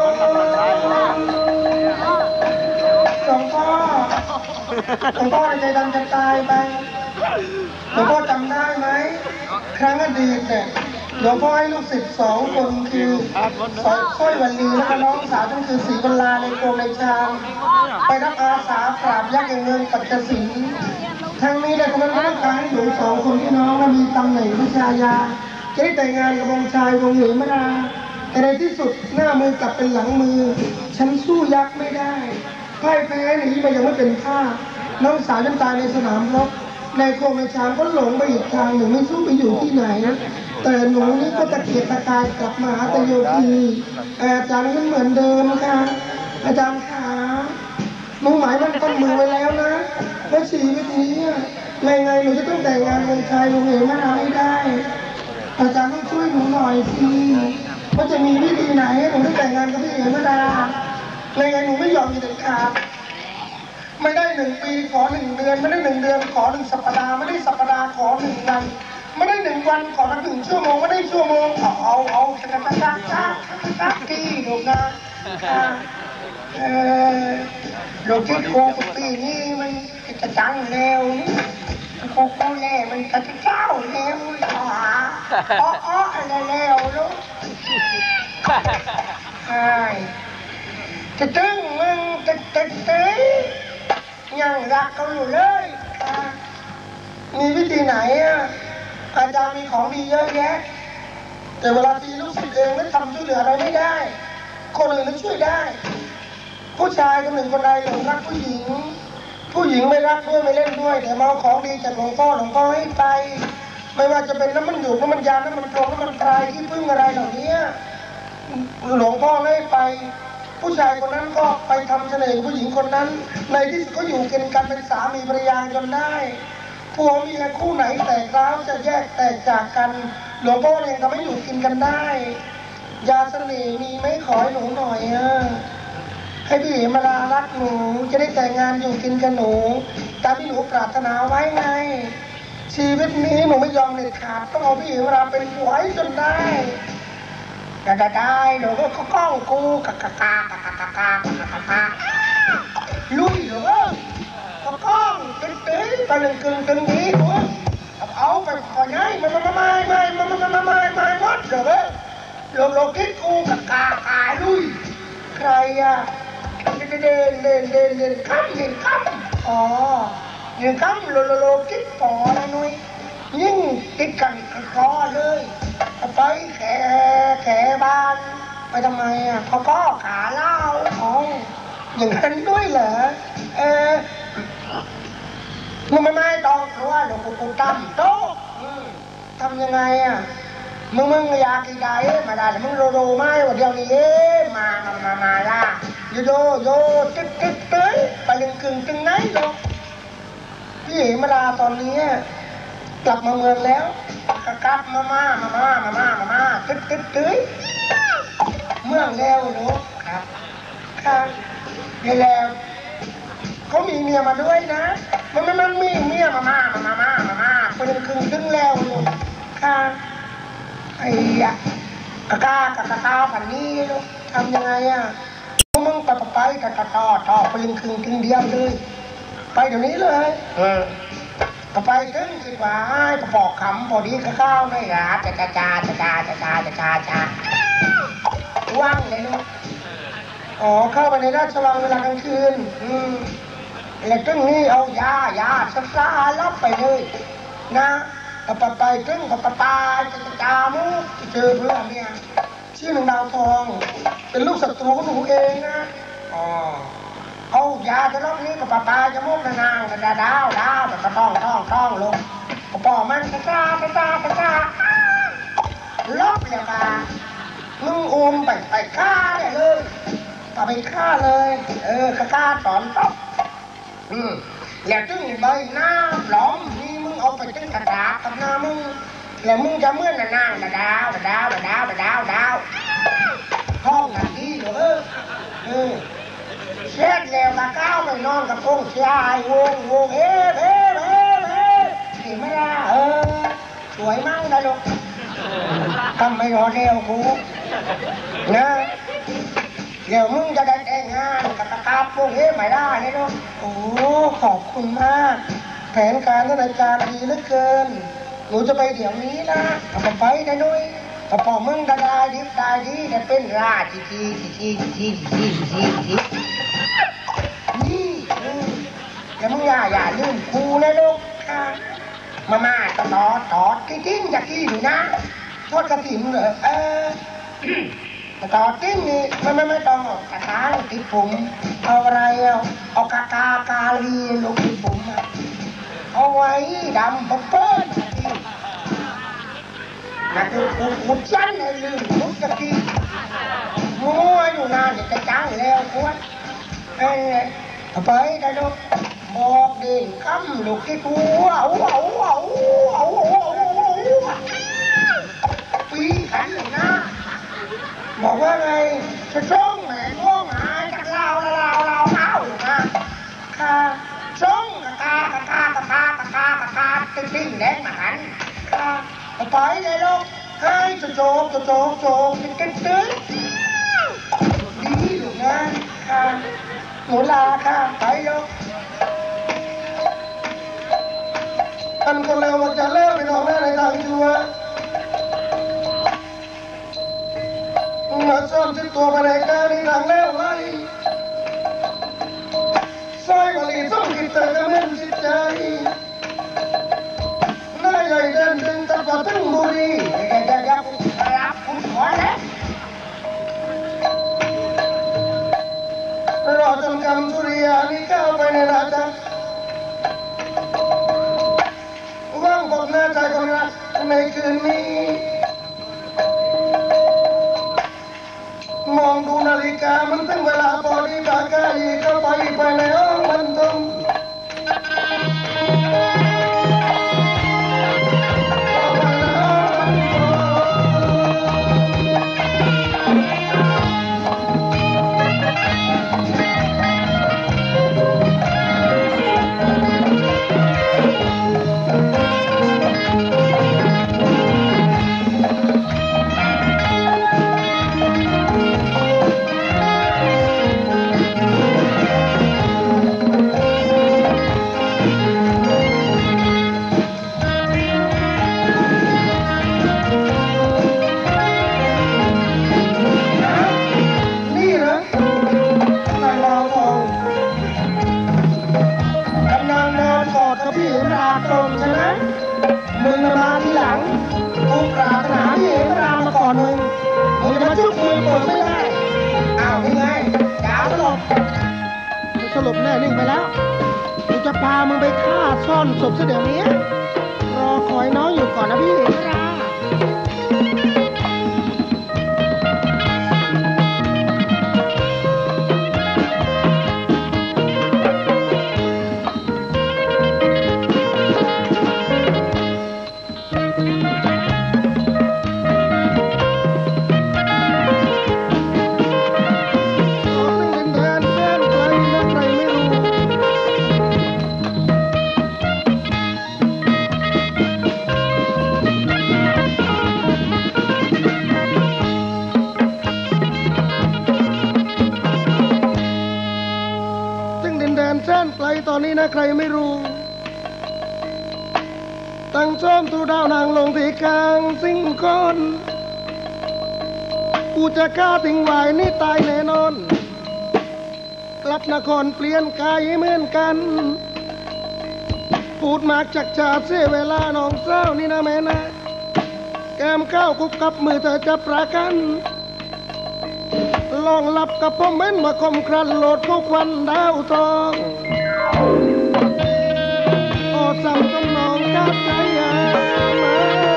หลวงพ่อใจดำจะตายไปหลวงพ่อจำได้ไหมครั้งอดีตเนี่ยหลวงพ่อให้ลูกศิษย์2 คนคือสร้อยวันลีและน้องสาวนั่นคือศรีบรรลาในโกมในชามไปรับอาสาปราบยักษ์ในเมืองปัจจศีทั้งนี้ได้กำลังต้องการให้หนู2 คนพี่น้องมีตำแหน่งวิชายาจะได้แต่งงานกับองค์ชายวงเหมราแต่ในที่สุดหน้ามือกลับเป็นหลังมือฉันสู้ยักษ์ไม่ได้พ่ายแพ้หนีมายังไม่เป็นท่าน้องสาวฉันตายในสนามรบในโคมในชามก็หลงไปอีกทางหนึ่งไม่สู้ไปอยู่ที่ไหนนะแต่หนูนี่ก็ตะเกียกตะกายกลับมาหาตะโยคีอาจารย์ก็เหมือนเดิมค่ะอาจารย์ขาหนูหมายมันต้นมือไว้แล้วนะและชีวิตนี้ไงหนูจะต้องแต่งงานกับชายวงเหมราให้ได้อาจารย์ต้องช่วยหนูหน่อยสิว่าจะมีวิธีไหนให้หนูได้แต่งงานกับพี่เหมราไงหนูไม่ยอมมีเด็ดขาดไม่ได้1 ปีขอ1 เดือนไม่ได้1 เดือนขอ1 สัปดาห์ไม่ได้สัปดาห์ขอ1 วันไม่ได้1 วันขอ1 ชั่วโมงไม่ได้ชั่วโมงเอาจักที่ลูกนะลูกที่โคปีนี้มันจะจังแล้วโคแน่มันจะเจ้าแล้วอะไรแล้วลูกจะตึงมึงจะยังรักเขาอยู่เลยมีวิธีไหนอาจารย์มีของดีเยอะแยะแต่เวลาทีลูกศิษย์เองไม่ทำช่วยเหลืออะไรไม่ได้คนอื่นนั้นช่วยได้ผู้ชายคนหนึ่งคนใดหลงรักผู้หญิงไม่รักด้วยไม่เล่นด้วยแต่มาเอาของดีจากหลวงพ่อให้ไปไม่ว่าจะเป็นน้ำมันหยูดน้ำมันยาน้ำมันโคลนน้ำมันตรายที่พึ่งอะไรเหล่านี้หลวงพ่อให้ไปผู้ชายคนนั้นก็ไปทำเสน่ห์ผู้หญิงคนนั้นในที่สุดก็อยู่กินกันเป็นสามีภรรยาจนได้ผัวเมียคู่ไหนแตกร้าวจะแยกแตกจากกันหลวงพ่อเองทำให้อยู่กินกันได้ยาเสน่ห์มีไหมขอให้หนูหน่อยให้พี่เหมรารักหนูจะได้แต่งงานอยู่กินกับหนูตามที่หนูปรารถนาไว้ไงชีวิตนี้หนูไม่ยอมเด็ดขาดต้องเอาพี่เหมราเป็นผัวให้จนได้ได้หนูก็กล้องกูกลุยเหรอก็กล้องตึ๊ดตะลึงกึ่งตึงนี้หัวเอาไปก่อนไงไม่หมดเหรอโลกิกูกลุยใครเดินค่ำอ๋อเดินค่ำโลคิดปอนะนุ้ยยิ่งติดกันคอเลยไปแขบ้านไปทำไมอ่ะเขาก็ขาเล่าอ๋ออย่างนั้นด้วยเหรอมึงไม่ต้องกลัวหรอกกูตั้มโต๊ะทำยังไงอ่ะมึงอยากกินได้มาได้แต่มึงโรไม่ว่าเดี๋ยวนี้มาล่ะโยตึ๊ดไปลึงกึ่งตึงไหนหรอกพี่มาลาตอนนี้กลับมาเมืองแล้วกลับมาตึ๊ดเมืองแล้วลูกครับแล้วเขามีเมียมาด้วยนะมันมีเมียมาไปลึงกึ่งตึงแล้วลูกค่ะไอ้กะกาพันนี้ลูกทำยังไงอ่ะมึงไปต่อไปลึงกึ่งตึงเดียวเลยไปเดี๋ยวนี้เลยไปถึงคิดว่าให้ปอกคำพอดีข้าวไม่หรอจ้าว่างเลยลูกอ๋อเข้าไปในราชวังเวลากลางคืนแล้วถึงนี่เอายาซ่ารับไปเลยนะไปถึงจ้ามุกเจอเพื่อนเนี่ยชื่อหนึ่งดาวทองเป็นลูกศัตรูของหนูเองนะอ๋อเอายาจะรอบนี้กับป้าจะมุกนางกับดาวแบบกระต้องลงปอมันกระจ้าลบเลยค่ะมึงอุ้มไปฆ่าเลยไปฆ่าเลยฆ่าตอนตบแล้วจึงใบหน้าหลอมนี่มึงเอาไปจึงกระดาษกับหน้ามึงแล้วมึงจะเมื่อนางดาวห้องนาทีเหรอเช็ดแล้วตะก้าวไปนอนกับองค์ชายวงเห็นไหมล่ะสวยมากนะลูกทำไม่รอเร็วกูนะเดี๋ยวมึงจะได้แต่งงานกับตะก้าวพวกไม่ได้เลยลูกโอ้ขอบคุณมากแผนการท่านอาจารย์ดีเหลือเกินหนูจะไปเดี๋ยวนี้นะเอาไปได้ด้วยพอมึงได้ดีได้เป็นราชีนี่แล้วมึงอย่าลืมกูนะลูกค่ะมาต่อกิ้งจากที่อยู่นะทอดกระถิ่นเหรอต่อกิ้งนี่ไม่ต้องกระถางติดผมเอาอะไรเอากาลีลูกติดผมเอาไว้ดำเปิ้ลนะคือขุดชั้นเลยลืมขุดกะทิมัวอยู่นานจะจังแล้วควรไปได้ลูกบอกเด่นคำลูกที่ตัวปีขันนะบอกว่าไงจะช่องแหม่ช่องหายจากเราอยู่นะค่ะช่องกาติ้งแดงมาหันค่ะไปเลยลูกให้โจกตึ๊ดดีลูกนะค่ะหนูลาค่ะไปลูกอันก็แล้วว่าจะเลิกไปนอนหน้าในทางชัวมาซ่อมชิ้นตัวมาในการในทางแล้วไล่ซอยมาลีต้องกินเตอร์เม่นจิตใจน่าใหญ่เดินตะกอตึ้งบุรีอย่ารับคุณขอแล้วรอจนคำสุริยานี่เข้าไปในราชาว่างบอกหน้าใจคนรักในคืนนี้มองดูนาฬิกามันถึงเวลาพอดีปากกาอีเข้าไปในห้องบรรทมสลบแน่นิ่งไปแล้วกูจะพามึงไปฆ่าซ่อนศพซะเดี๋ยวนี้รอคอยน้องอยู่ก่อนนะพี่เอกราตอนนี้นะใครไม่รู้ตั้งซ้อมตูดาวนางลงที่กลางสิงคอนกูจะกล้าทิ้งไว้นี่ตายแน่นอนกลับนครเปลี่ยนกายเหมือนกันพูดมากจักจ่าเสียเวลาน้องเศร้านี่นะแม่นะแก้มก้าวกุบกับมือเธอจะประกันลองหลับกับพ่อเม้นมาคมครันโหลดทุกวันดาวทองโอ้สั่งจนน้องกัดใจมา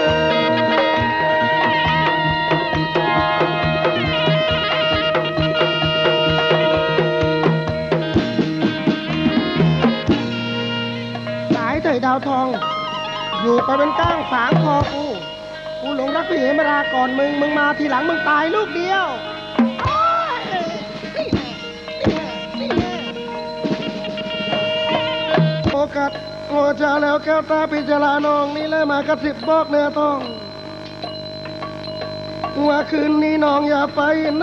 สายเถยดาวทองอยู่ไปเป็นก้างฝางคอกูหลงรักพี่เหมราก่อนมึงมาทีหลังมึงตายลูกเดียวโอกาสโอชาแล้วแก้วตาพิจารณองนี่แล้วมากระสิบบอกเนื้อต้องว่าคืนนี้น้องอย่าไปไหน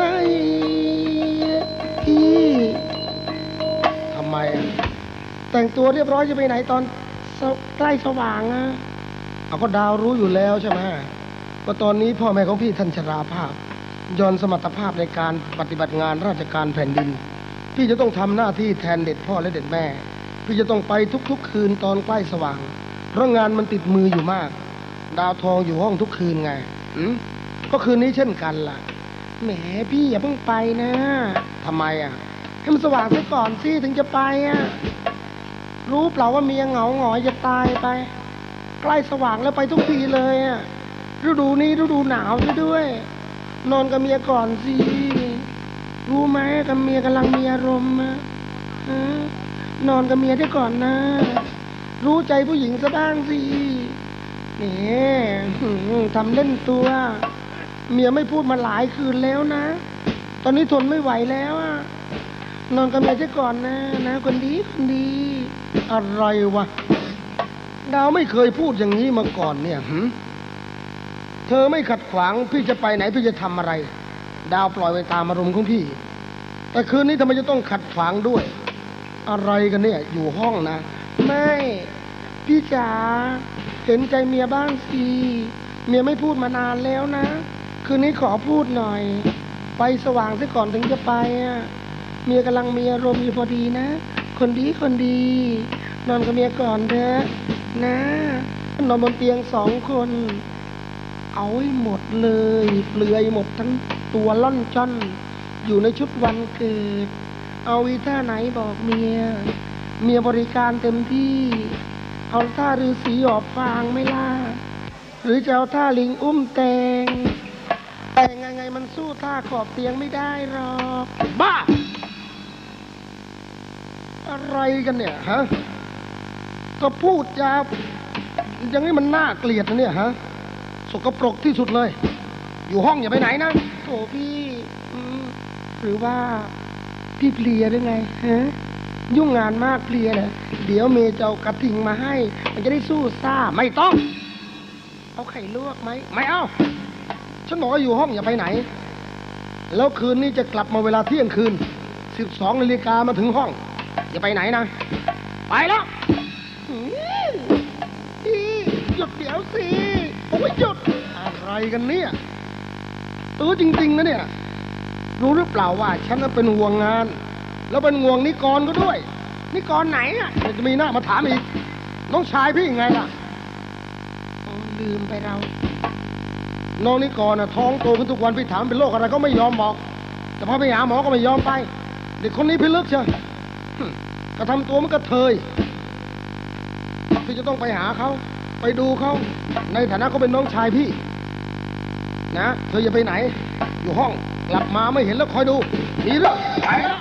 ทำไมแต่งตัวเรียบร้อยจะไปไหนตอนใกล้สว่างอ่ะเอาก็ดาวรู้อยู่แล้วใช่ไหมว่าตอนนี้พ่อแม่ของพี่ท่านชราภาพย้อนสมรรถภาพในการปฏิบัติงานราชการแผ่นดินพี่จะต้องทำหน้าที่แทนเด็ดพ่อและเด็ดแม่พี่จะต้องไปทุกๆคืนตอนใกล้สว่างเพราะงานมันติดมืออยู่มากดาวทองอยู่ห้องทุกคืนไงก็คืนนี้เช่นกันล่ะแหมพี่อย่าเพิ่งไปนะทำไมอ่ะให้มันสว่างซะก่อนสิถึงจะไปอ่ะรู้เปล่าว่าเมียเหงาหงอยจะตายไปใกล้สว่างแล้วไปทุกทีเลยอ่ะฤดูนี้ฤดูหนาวซะด้วยนอนกับเมียก่อนสิรู้ไหมกับเมียกำลังมีอารมณ์นอนกับเมียได้ก่อนนะรู้ใจผู้หญิงซะบ้างสินี่ทำเล่นตัวเมียไม่พูดมาหลายคืนแล้วนะตอนนี้ทนไม่ไหวแล้วอะนอนกับเมียได้ก่อนนะคนดีอะไรวะดาวไม่เคยพูดอย่างนี้มาก่อนเนี่ยเธอไม่ขัดขวางพี่จะไปไหนพี่จะทำอะไรดาวปล่อยไปตามอารมณ์ของพี่แต่คืนนี้ทำไมจะต้องขัดขวางด้วยอะไรกันเนี่ยอยู่ห้องนะไม่พี่จ๋าเห็นใจเมียบ้างสิเมียไม่พูดมานานแล้วนะคืนนี้ขอพูดหน่อยไปสว่างซะก่อนถึงจะไปอ่ะเมียกำลังมีอารมณ์อยู่พอดีนะคนดีนอนกับเมียก่อนเถอะนะนอนบนเตียง2 คนเอาให้หมดเลยเปลือยหมดทั้งตัวล่อนจ้อนอยู่ในชุดวันเกิดเอาอีท่าไหนบอกเมียบริการเต็มที่เอาท่าฤาษีออกฟางไม่ล่ะหรือจะเอาท่าลิงอุ้มแตงแต่ไงมันสู้ท่าขอบเตียงไม่ได้หรอกบ้าอะไรกันเนี่ยฮะก็พูดจาอย่างนี้มันน่าเกลียดนะเนี่ยฮะสกปรกที่สุดเลยอยู่ห้องอย่าไปไหนนะโถพี่หรือว่าพี่เพลียหรือไงฮะยุ่งงานมากเพลียเลยเดี๋ยวเมย์จะเอากระทิงมาให้มันจะได้สู้ซ่าไม่ต้องเอาไข่ลวกไหมไม่เอาฉันบอกว่าอยู่ห้องอย่าไปไหนแล้วคืนนี้จะกลับมาเวลาเที่ยงคืน12 นาฬิกามาถึงห้องอย่าไปไหนนะไปแล้วหยุดเดี๋ยวสิโอ้ยหยุดอะไรกันเนี่ยจริงๆนะเนี่ยรู้หรือเปล่าว่าฉันนั้นเป็นห่วงงานแล้วเป็นห่วงนิกรก็ด้วยนิกรไหนอ่ะจะมีหน้ามาถามอีกน้องชายพี่ยังไงล่ะลืมไปเราน้องนิกรน่ะท้องโตขึ้นทุกวันพี่ถามเป็นโรคอะไรก็ไม่ยอมบอกแต่พอไปหาหมอก็ไม่ยอมไปเด็กคนนี้พิลึกเชียวก็ทำตัวมันกระเทยที่จะต้องไปหาเขาไปดูเขาในฐานะเขาเป็นน้องชายพี่นะเธออย่าไปไหนอยู่ห้องกลับมาไม่เห็นแล้วคอยดูมีเรื่องไปแล้ว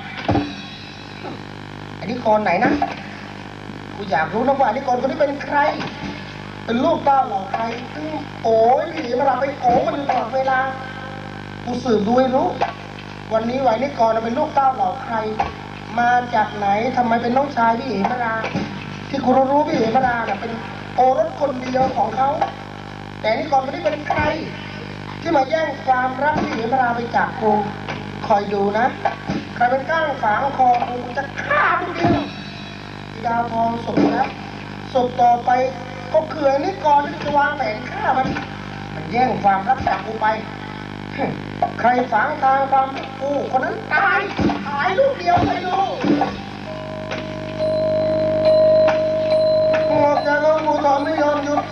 อันนี้กรไหนนะกูอยากรู้นะว่าอันนี้กรคนนี้เป็นใครเป็นลูกเต้าเหล่าใครซึ่งโอ้ยพี่มาลับไปโอ้มันตลอดเวลากูสืบดูให้รู้วันนี้ไว้นี่กรเป็นลูกเต้าเหล่าใครมาจากไหนทำไมเป็นน้องชายพี่เอ๋มาราที่กูรู้พี่เอ๋มาราเนี่ยเป็นโอรสคนเดียวของเขาแต่นี่กรคนนี้เป็นใครที่มาแย่งความรักพี่เอ๋มาราไปจากกูคอยดูนะใครเป็นก้างฝางคอกูจะฆ่ามึงเดียวดาวทองศพแล้วศพต่อไปก็คือไอ้นี่กรที่จะวางแผนฆ่ามันแย่งความรักจากกูไปใครฝังทางความรักกูคนนั้นตายลูกเดียวไปดูออกจากห้องกูตอนไม่ยอมหยุด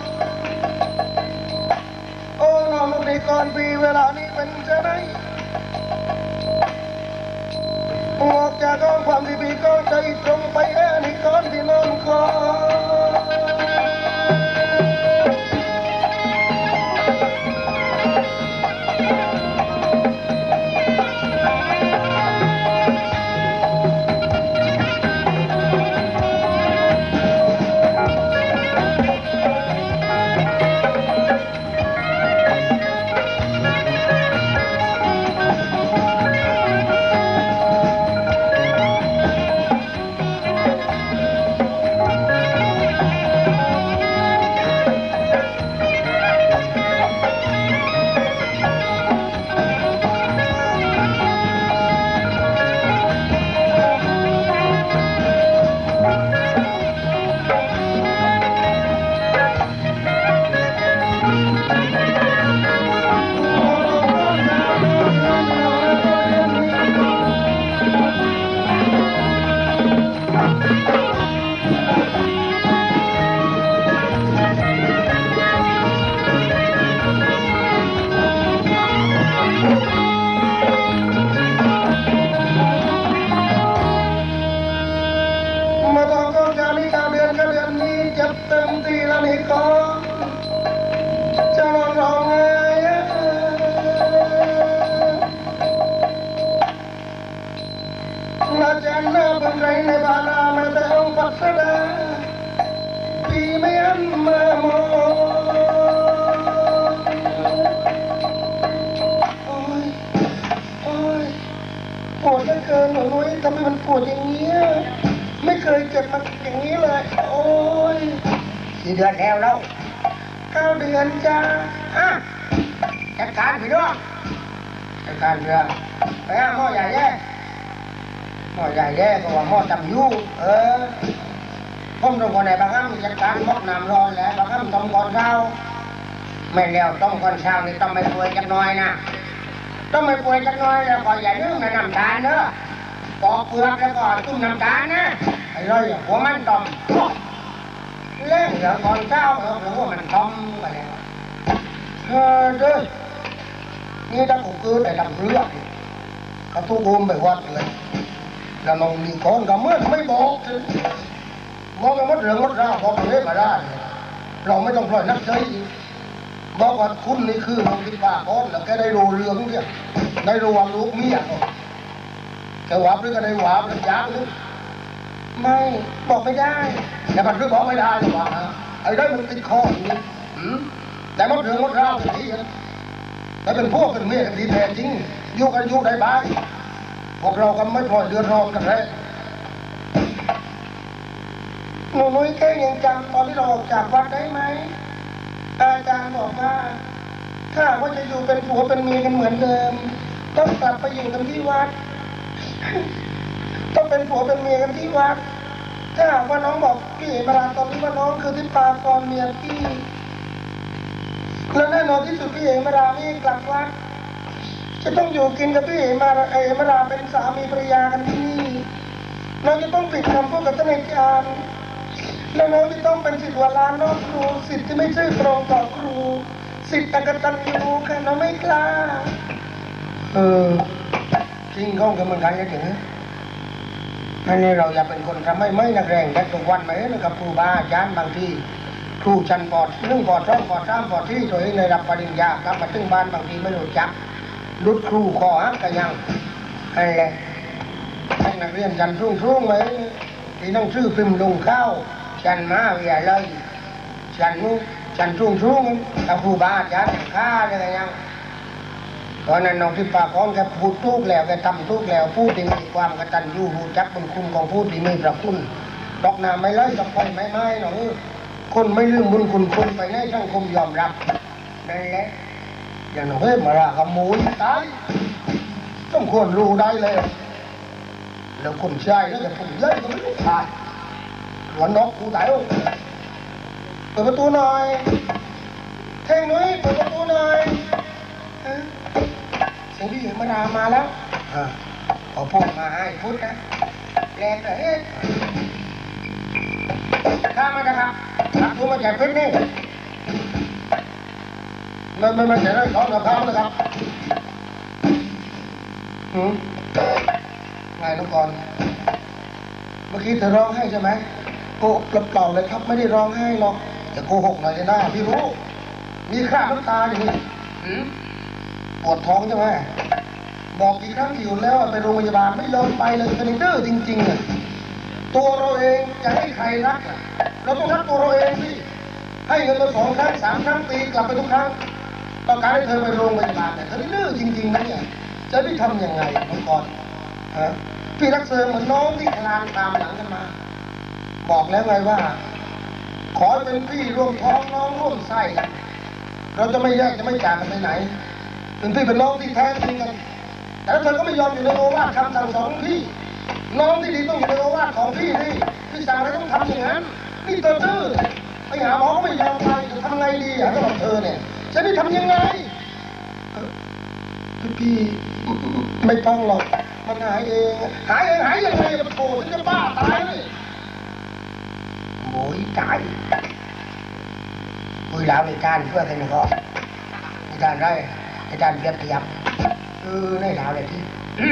โอ้น้องในก่อนปีเวลานี้เป็นจะไหนออกจากห้องความที่พี่ก็ใจตรงไปแค่นี้ก่อนที่นอนคอในบานามาแต่องค์ปัสดาปีไม่อันมาโมโอ้ยปวดเหลือเกินหนูนุ้ยทำไมมันปวดอย่างนี้ไม่เคยเจ็บมาอย่างนี้เลยโอ้ย4 เดือนแล้ว9 เดือนจ้าจัดการพี่ด้วยจัดการเรือไปหาหม้อใหญ่แย่หม้อใหญ่แย่ก็ว่าหม้อจำยู่ผมตรงคนไหนบางครั้งจัดการมกน้ำร้อนแล้วบางครั้งต้มก่อนเช้าไม่แล้วต้มก่อนเช้านี่ต้องไม่ป่วยจักหน่อยนะต้องไม่ป่วยจักหน่อยแล้วก็อย่าลืมน้ำตาลเนอะปอกเปลือกแล้วก็จุ่มน้ำตาลนะไอ้ร้อยหัวมันต้มเล่นเดี๋ยวก่อนเช้าหรือว่ามันต้มไปแล้วเด้อนี่ถ้าผมคือแต่ดำเรือเขาทุกคนไปวัดเลยแล้วน้องมีคนก็เมื่อไม่บอกกันหมดเรื่องหมดราวบอกเลยมาได้เราไม่ต้องปล่อยนักใจบอกว่าคุณนี่คือน้องที่ป่าก้อนแล้วแกได้รู้เรื่องเนี่ยได้รู้ว่าลูกเมียแกหวาบหรือก็ได้หวาบแล้วยากหรือไม่บอกไม่ได้แต่มันคือบอกไม่ได้หรอกไอ้ได้มันติดคออย่างนี้แต่หมดเรื่องหมดราวอย่างนี้แต่เป็นพวกเป็นเมียกันดีแท้จริงอยู่กันอยู่ได้บ้างพวกเราก็ไม่ปล่อยเดือดร้อนกันเลยหนูนุ้ยแค่ยังจำตอนที่เราออกจากวัดได้ไหมอาจารย์บอกว่าถ้าว่าจะอยู่เป็นผัวเป็นเมียกันเหมือนเดิมต้องกลับไปอยู่กันที่วัดต้องเป็นผัวเป็นเมียกันที่วัดถ้าว่าน้องบอกพี่เอ๋มาลาตอนนี้ว่าน้องคือที่ปากรเมียพี่แล้วแน่นอนที่สุดพี่เอ๋มาลาไม่กลับวัดจะต้องอยู่กินกับพี่เอ๋มาลาเป็นสามีภรรยากันที่นี่เราจะต้องปิดคำพูดกับท่านอาจารย์แล้วน้องจะต้องเป็นศิษย์วาลานอกครูศิษย์ที่ไม่ซื่อตรงต่อครูศิษย์อกตัญญูค่ะน้องไม่กล้าจริงเขาเกิดเมืองไทยจะถึงอันนี้เราอย่าเป็นคนทำไม่นักแรงแต่ทุกวันไหมนะครับครูบาอาจารย์บางทีครูชั้นปอด1 ปอด 2 ปอด 3 ปอด 4ตัวเองได้รับปริญญากลับมาถึงบ้านบางทีไม่รู้จักรุดครูคอหักกันยังอะไรให้นักเรียนชั้นสูงไหมที่ต้องชื่อพิมพ์ลงข้าวชั้นมาวิทยาลัยชั้นนู้นชั้นสูงกับครูบาอาจารย์ข้าอะไรยังตอนนั้นน้องที่ปากของแกพูดทุกแล้วแกทำทุกแล้วพูดที่มีความกตัญญูรู้จักบุญคุณของผู้ที่มีพระคุณดอกนาไม่เลยดอกไฟไม่ไหม้หนอคนไม่ลืมบุญคุณคนไปในสังคมยอมรับนั่นแหละอย่างน้องเฮ้ยมารากับหมูตายต้องควรรู้ได้เลยแล้วคนชายแล้วจะผมเล่นก็ไม่รู้ขาดหลวนนกกูตายแล้วเปิดประตูหน่อยเท่งนุ้ยเปิดประตูหน่อยเสียงพี่มาดามาแล้วพอพูดมาให้พูดนะแรงแต่เอ๊ะข้ามาจะครับรับทุนมาแจกฟิตนี่มันจะได้ของกับเขานะครับไงน้องกรณ์เมื่อกี้เธอร้องไห้ใช่ไหมโกหกเปล่าเลยครับไม่ได้ร้องไห้หรอกจะโกหกหน่อยจะได้พี่รู้มีคราบน้ำตาอย่างนี้ปวดท้องใช่ไหมบอกกี่ครั้งกี่หนแล้วไปโรงพยาบาลไม่ยอมไปเลยเป็นดื้อจริงๆเลยตัวเราเองจะให้ใครรักเราต้องรักตัวเราเองสิให้เงินมา2 ครั้ง 3 ครั้งตีกลับไปทุกครั้งต้องการให้เธอไปโรงพยาบาลแต่เธอดื้อจริงๆนะเนี่ยจะได้ทำยังไงน้องกรณ์พี่รักเธอเหมือนน้องที่คลานตามหลังกันมาบอกแล้วไงว่าขอเป็นพี่ร่วมท้องน้องร่วมไส้กันเราจะไม่แยกจะไม่จากกันไปไหนเป็นพี่เป็นน้องที่แท้จริงกันแต่เธอก็ไม่ยอมอยู่ในโอวาทคำสั่งสอนของพี่น้องที่ดีต้องอยู่ในโอวาทของพี่นี่พี่สั่งอะไรต้องทำอย่างนั้นนี่เธอดื้อไปหาหมอก็ไม่ยอมไปจะทำไงดีสำหรับเธอเนี่ยจะได้ทำยังไงพี่ไม่ต้องหรอกมันหายเองหายยังไงโผล่ฉันจะบ้าตายเลยโอ้ยตายคุยแล้วในการเพื่อกันก็ในการได้ในการเรียบเทียบในแล้วเลยที่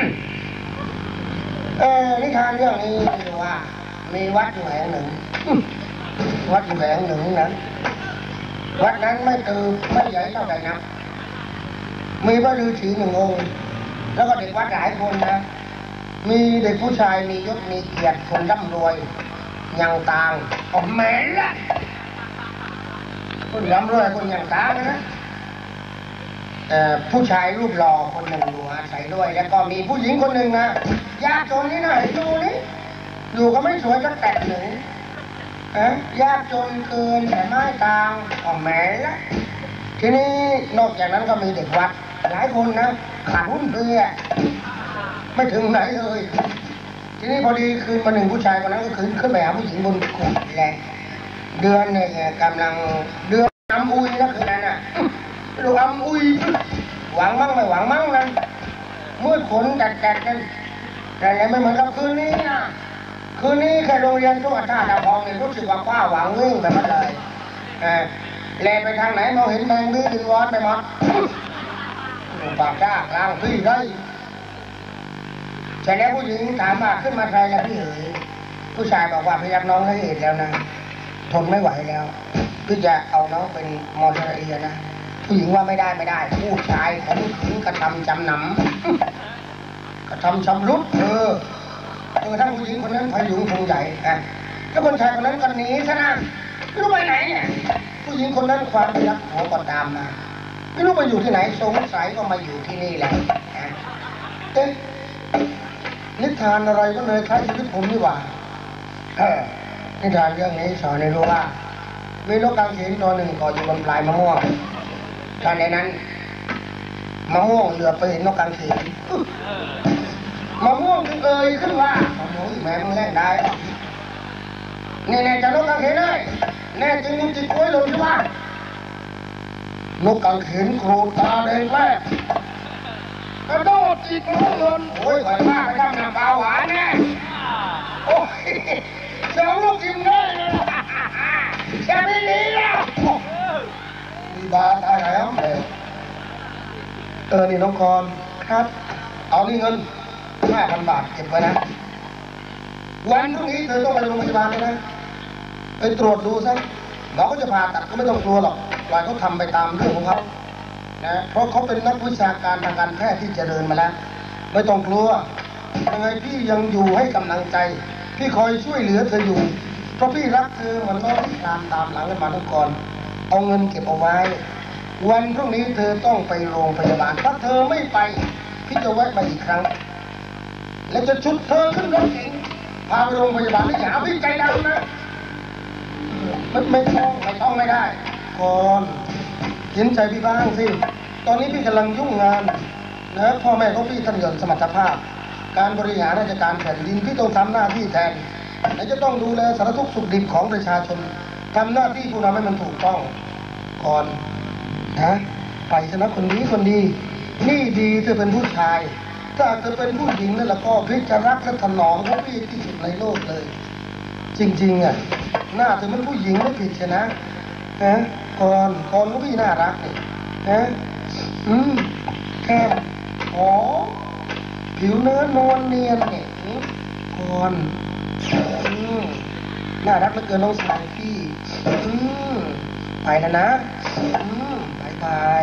นิทานเรื่องนี้คือว่ามีวัดอยู่แห่งหนึ่งวัดอยู่แห่งหนึ่งนั้นวัดนั้นไม่ตื่นไม่ใหญ่เท่าไหร่นะมีพระฤาษี1 องค์แล้วก็เด็กวัดหลายคนนะมีเด็กผู้ชายมียศมีเกียรติคนร่ำรวยยังต่างก็แม่ละคนร่ำรวยคนยังต่างนะผู้ชายรูปหล่อคนหนึ่งอยู่อาศัยด้วยแล้วก็มีผู้หญิงคนหนึ่งนะยากจนนี่นะดูนี่อยู่ก็ไม่สวยสักแต่หนึ่งยากจนเกินแต่ไม่ต่างก็แม่ละทีนี้นอกจากนั้นก็มีเด็กวัดหลายคนนะขาดหุ้นเพื่อไม่ถึงไหนเลยทีนี้พอดีคืนมา1ผู้ชายคนนั้นก็ขึ้นไปหาผู้หญิงบนกุฏแหละเดือนเนี่ยกำลังเดือนอำอุยนะคืนนั้นน่ะดูอำอุยหวังมั่งไม่หวังมั่งนั้นมืดฝนแดดกันแต่ยังไม่เหมือนกับคืนนี้นะคืนนี้แค่โรงเรียนทั่วท่าดาวพองเนี่ยรู้สึกว่าคว้าหวังวิ่งไปหมดเลยแลไปทางไหนมองเห็นแมงวิ่งดินวอนไปหมดปากจ้ากลางพี่ได้ใช่แล้วผู้หญิงถามว่าขึ้นมาใครแล้วพี่เอ๋ยผู้ชายบอกว่าพยักน้องให้เห็นแล้วนะทนไม่ไหวแล้วพี่จะเอาน้องเป็นมอเตอร์ไซค์นะผู้หญิงว่าไม่ได้ผู้ชายผมถึงกระทำจำนำกระทำชำรุดทั้งผู้หญิงคนนั้นพยุงพงใหญ่แล้วคนชายคนนั้นก็หนีซะนะไม่รู้ไปไหนเนี่ยผู้หญิงคนนั้นความรักหัวก็ตามมาไม่รู้ไปอยู่ที่ไหนสงสัยก็มาอยู่ที่นี่แหละนิทานอะไรก็เลยคล้ายชีวิตผมนี่หว่านิทานเรื่องนี้สอนให้รู้ว่ามีนกกางเขนตัวหนึ่งเกาะอยู่บนปลายมะม่วงตอนนั้นมะม่วงเหลือไปเห็นนกกางเขนมะม่วงจึงขึ้นว่าโอ้โหแม่มึงเล่นได้แน่จะนกกางเขนเลยแน่จริงมึงจิตกล้วยหล่นใช่ไหมนกกางเขนโกรธตาแดงแรกกระโดดจิกมือเงินโอ้ยขอยมากไปทำน้ำปลาหวานแน่โอ้ยเจ้าลูกกินได้เลยแค่ไม่ดีแล้วมีบาตายแล้วนี่น้องกรณ์ครับเอานี่เงิน 5,000 บาทเก็บไว้นะวันพรุ่งนี้เธอต้องไปโรงพยาบาลเลยนะไปตรวจดูซะหมอก็จะผ่าตัดก็ไม่ต้องกลัวหรอกปล่อยเขาทำไปตามเรื่องของเขานะเพราะเขาเป็นนักวิชาการทางการแพทย์ที่เจริญมาแล้วไม่ต้องกลัวยังไงพี่ยังอยู่ให้กำลังใจพี่คอยช่วยเหลือเธออยู่เพราะพี่รักเธอเหมือนน้องที่คลานตามหลังกันมาทุกคนเอาเงินเก็บเอาไว้วันพรุ่งนี้เธอต้องไปโรงพยาบาลถ้าเธอไม่ไปพี่จะแวะมาอีกครั้งและจะชุดเธอขึ้นรถเก๋งพาไปโรงพยาบาลไม่หาพี่ใจดำนะไม่ต้องไม่ได้ก่อนเห็นใจพี่บ้างสิตอนนี้พี่กำลังยุ่งงานนะพ่อแม่ของพี่ท่านหย่อนสมรรถภาพการบริหารราชการแผ่นดินพี่ต้องทำหน้าที่แทนและจะต้องดูแลสารทุกข์สุขดิบของประชาชนทำหน้าที่ผู้นำให้มันถูกต้องก่อนนะไปชนะคนนี้คนดีนี่ดีเธอเป็นผู้ชายถ้าเธอเป็นผู้หญิงนั่นแหละก็พี่จะรักและถนอมเขาพี่ที่สุดในโลกเลยจริงๆอ่ะหน้าเธอเป็นผู้หญิงไม่ผิดใช่นะก่อนก็พี่น่ารักนี่แค่ผิวเนื้อนวลเนียนเนี่ยก่อนน่ารักเหลือเกินน้องชายพี่ไปแล้วนะบาย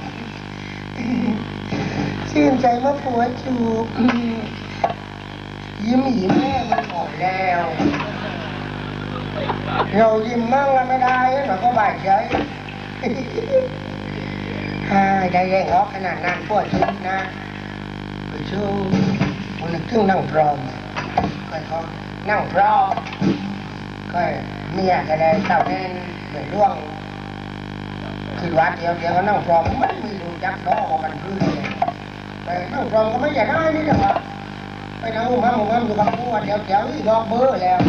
ชื่นใจเมื่อผัวจูบยิ้มแม่มันออกแล้วเรายิ้มมั่งแล้วไม่ได้เราก็บาดใจได้แย่งออกขนาดนั้นพวกชุดนะไปชูมันนึกถึงนั่งพร้อมก็เขานั่งพร้อมก็เมียก็ได้เต้าแน่นเหมือนร่วงคือวัดเดียวก็นั่งพร้อมไม่มีดูจักน้องกันพื้นเลยแต่นั่งพร้อมก็ไม่อยากได้นี่จังหวะไปนั่งมุมห้ามอยู่กับผู้ว่าเดี๋ยวนี่บอกเบอร์แล้ว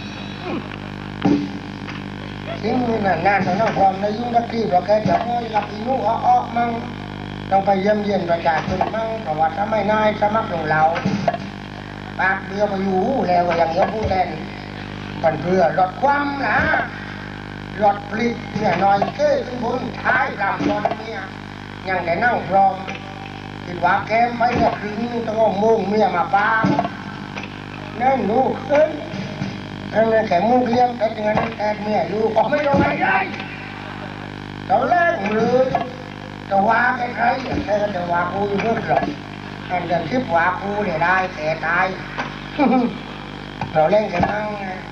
ทิ้งนานๆต้องนั่งพร้อมในยุ่งตะกี้เราแค่จะง้อยกับอีนู้ออกมั่งต้องไปเยี่ยมเยียนประชาชนมั่งประวัติทำไมนายสมัครของเราปากเบี้ยวไปอยู่แล้วอย่างเงี้ยผู้แทนกันเพื่อลดความนะลดผลิตเนี่ยน้อยเก้ขึ้นบนท้ายลำตอนเมียยังได้นั่งพร้อมคิดว่าแกไม่ได้ครึ่งต้องเอามุ่งเมียมาฟังนั่นลูกขึ้นนั่นเลยแค่มุ่งเลี้ยงแต่เงินแต่เมียลูกไม่ยอมไม่ได้เราเล่นหรือจะว่าใครๆแค่จะว่ากูอยู่เพื่อหรอกอันเดินคลิปว่ากูเนี่ยได้แต่ตายเราเล่นกันนั่ง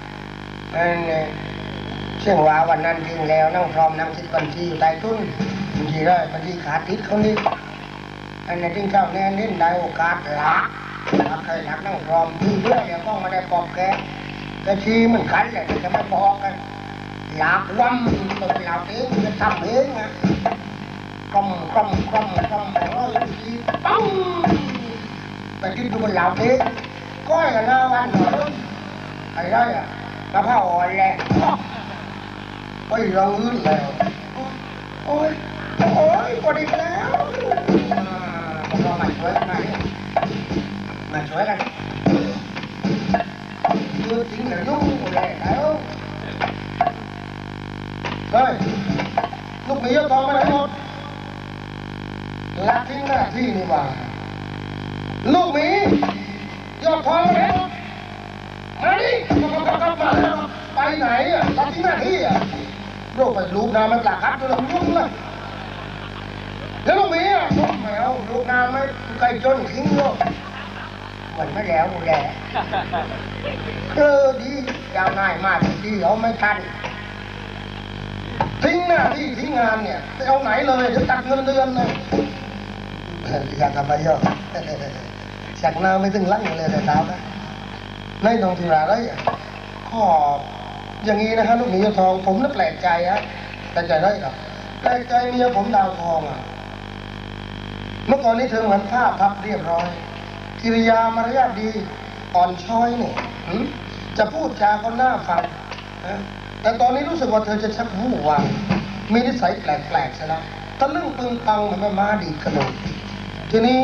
เชื่อว่าวันนั้นทิ้งแล้วนั่งพร้อมนั่งคิดบัญชีอยู่ใต้ทุนบัญชีได้บัญชีขาดติดเขานี่อันนี้ทิ้งเจ้าแน่เล่นได้โอกาสหลักเคยหลักนั่งพร้อมทิ้งเพื่อเดี๋ยวก็มาได้ปอบแกกระชีเหมือนกันเลยจะไม่บอกกันหลักว่ำตัวเราเองจะทำเองนะกลมแล้วทีปังไปคิดดูมันเราเองก้อยกันหน้าวันหน่อยใครได้อะกระเพราอ่อนแหละโอ้ยเราอื้นแล้วโอ้ยพอดีแล้วเรามาช่วยกันมาช่วยกันคือจริงเหรอยุ่งแหละแล้วเฮ้ยลูกหมียกทองไปไหนหมดละทิ้งหน้าที่นี่ว่าลูกหมียกทองไปไหนหมดมาดิมาไปไหนอ่ะละทิ้งหน้าที่อ่ะโรคไปลูกน้ำมันหลักคัดจนยุ่งเลยแล้วลูกหมีอ่ะไม่เอาลูกน้ำไม่ใครจนทิ้งโลกเหมือนไม่แล้วแหละดียาวง่ายมากดีเราไม่ทันทิ้งหน้าที่ทิ้งงานเนี่ยไปเอาไหนเลยจะตัดเงินเดือนเลยอยากทำอะไรเยอะจากหน้าไม่ถึงลั่งเลยแต่เท้านะในตรงที่อะไรข้ออย่างนี้นะครับลูกหมีทองผมน่าแปลกใจฮะแปลกใจได้หรอแปลกใจเมียผมดาวทองอ่ะเมื่อก่อนนี้เธอเหมือนผ้าพับเรียบร้อยกิริยามารยาทดีอ่อนช้อยเนี่ยจะพูดจาก็น่าฟังแต่ตอนนี้รู้สึกว่าเธอจะชักวู่วามมีนิสัยแปลกๆซะแล้วตะลึ่งปึงปังมันไม่มาดีขนมทีนี้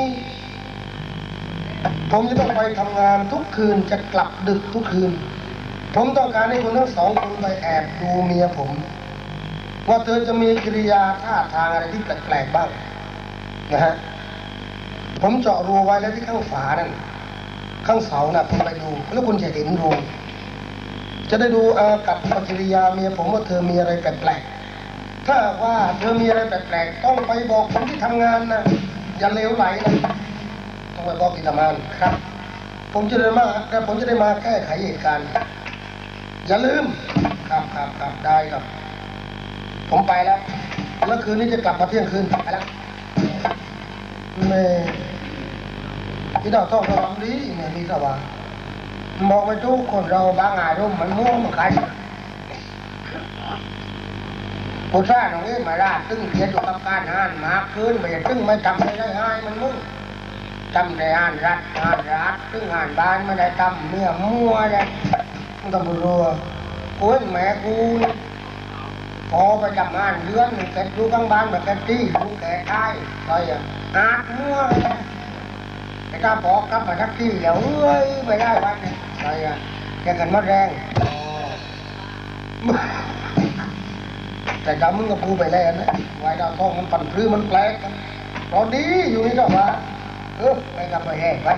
ผมจะต้องไปทำงานทุกคืนจะกลับดึกทุกคืนผมต้องการให้คุณทั้งสองคนไปแอบดูเมียผมว่าเธอจะมีกิริยาท่าทางอะไรที่แปลกๆบ้างนะฮะผมเจาะรูไว้แล้วที่ข้างฝานั่นข้างเสานะคุณไปดูแล้วคุณจะเห็นรูจะได้ดูอากับปฏิกิริยาเมียผมว่าเธอมีอะไรแปลกๆถ้าว่าเธอมีอะไรแปลกๆต้องไปบอกคนที่ทำงานนะอย่าเลวไหลนะต้องไปบอกที่ทำงานครับ ผมจะได้มาแก้ไขเหตุการณ์อย่าลืมครับได้ครับ ผมไปแล้วคืนนี้จะกลับมาเที่ยงคืนไปแล้วแม่ที่เราต้องระวังดีเนี่ยนี่สว่างมองไปทุกคนเราบางอารมณ์มันม่วงเหมือนกันผู้ชายตรงนี้มาราดตึ้งเกียรติกับการอ่านมากขึ้นไปตึ้งไม่จำได้ง่ายมันมึงจำได้อ่านรัดตึ้งอ่านบ้านไม่ได้จำเนื้อมั่วเลยมันต้องรัวกูเห็นแม่กูพอไปจำอ่านเลื่อนแกดูข้างบ้านแบบแกตี้ดูแกท้ายอะไรอ่ะอ่านมั่วไอ้ตาบอกกลับมาทักที่แล้วเอ้ยไม่ได้วันนี้อะไรอ่ะแกกันมดแรงแต่จำมึงกับกูไปแล้วนะไว้ดาวทองมันปั่นพื้นมันแปลกตอนดีอยู่นี่ก็ว่าไปกับไปแห้งไป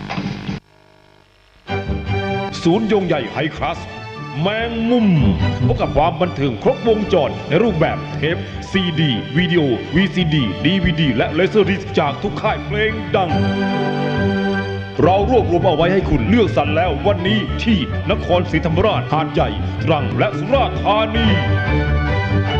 ศูนย์ยงใหญ่ไฮคลาสแมงมุมพบกับความบันเทิงครบวงจรในรูปแบบเทปซีดีวิดีโอ VCD DVD และเลเซอร์ดิสจากทุกค่ายเพลงดัง เรารวบรวมเอาไว้ให้คุณเลือกสรรแล้ววันนี้ที่นครศรีธรรมราช หาดใหญ่ ตรังและสุราษฎร์ธานี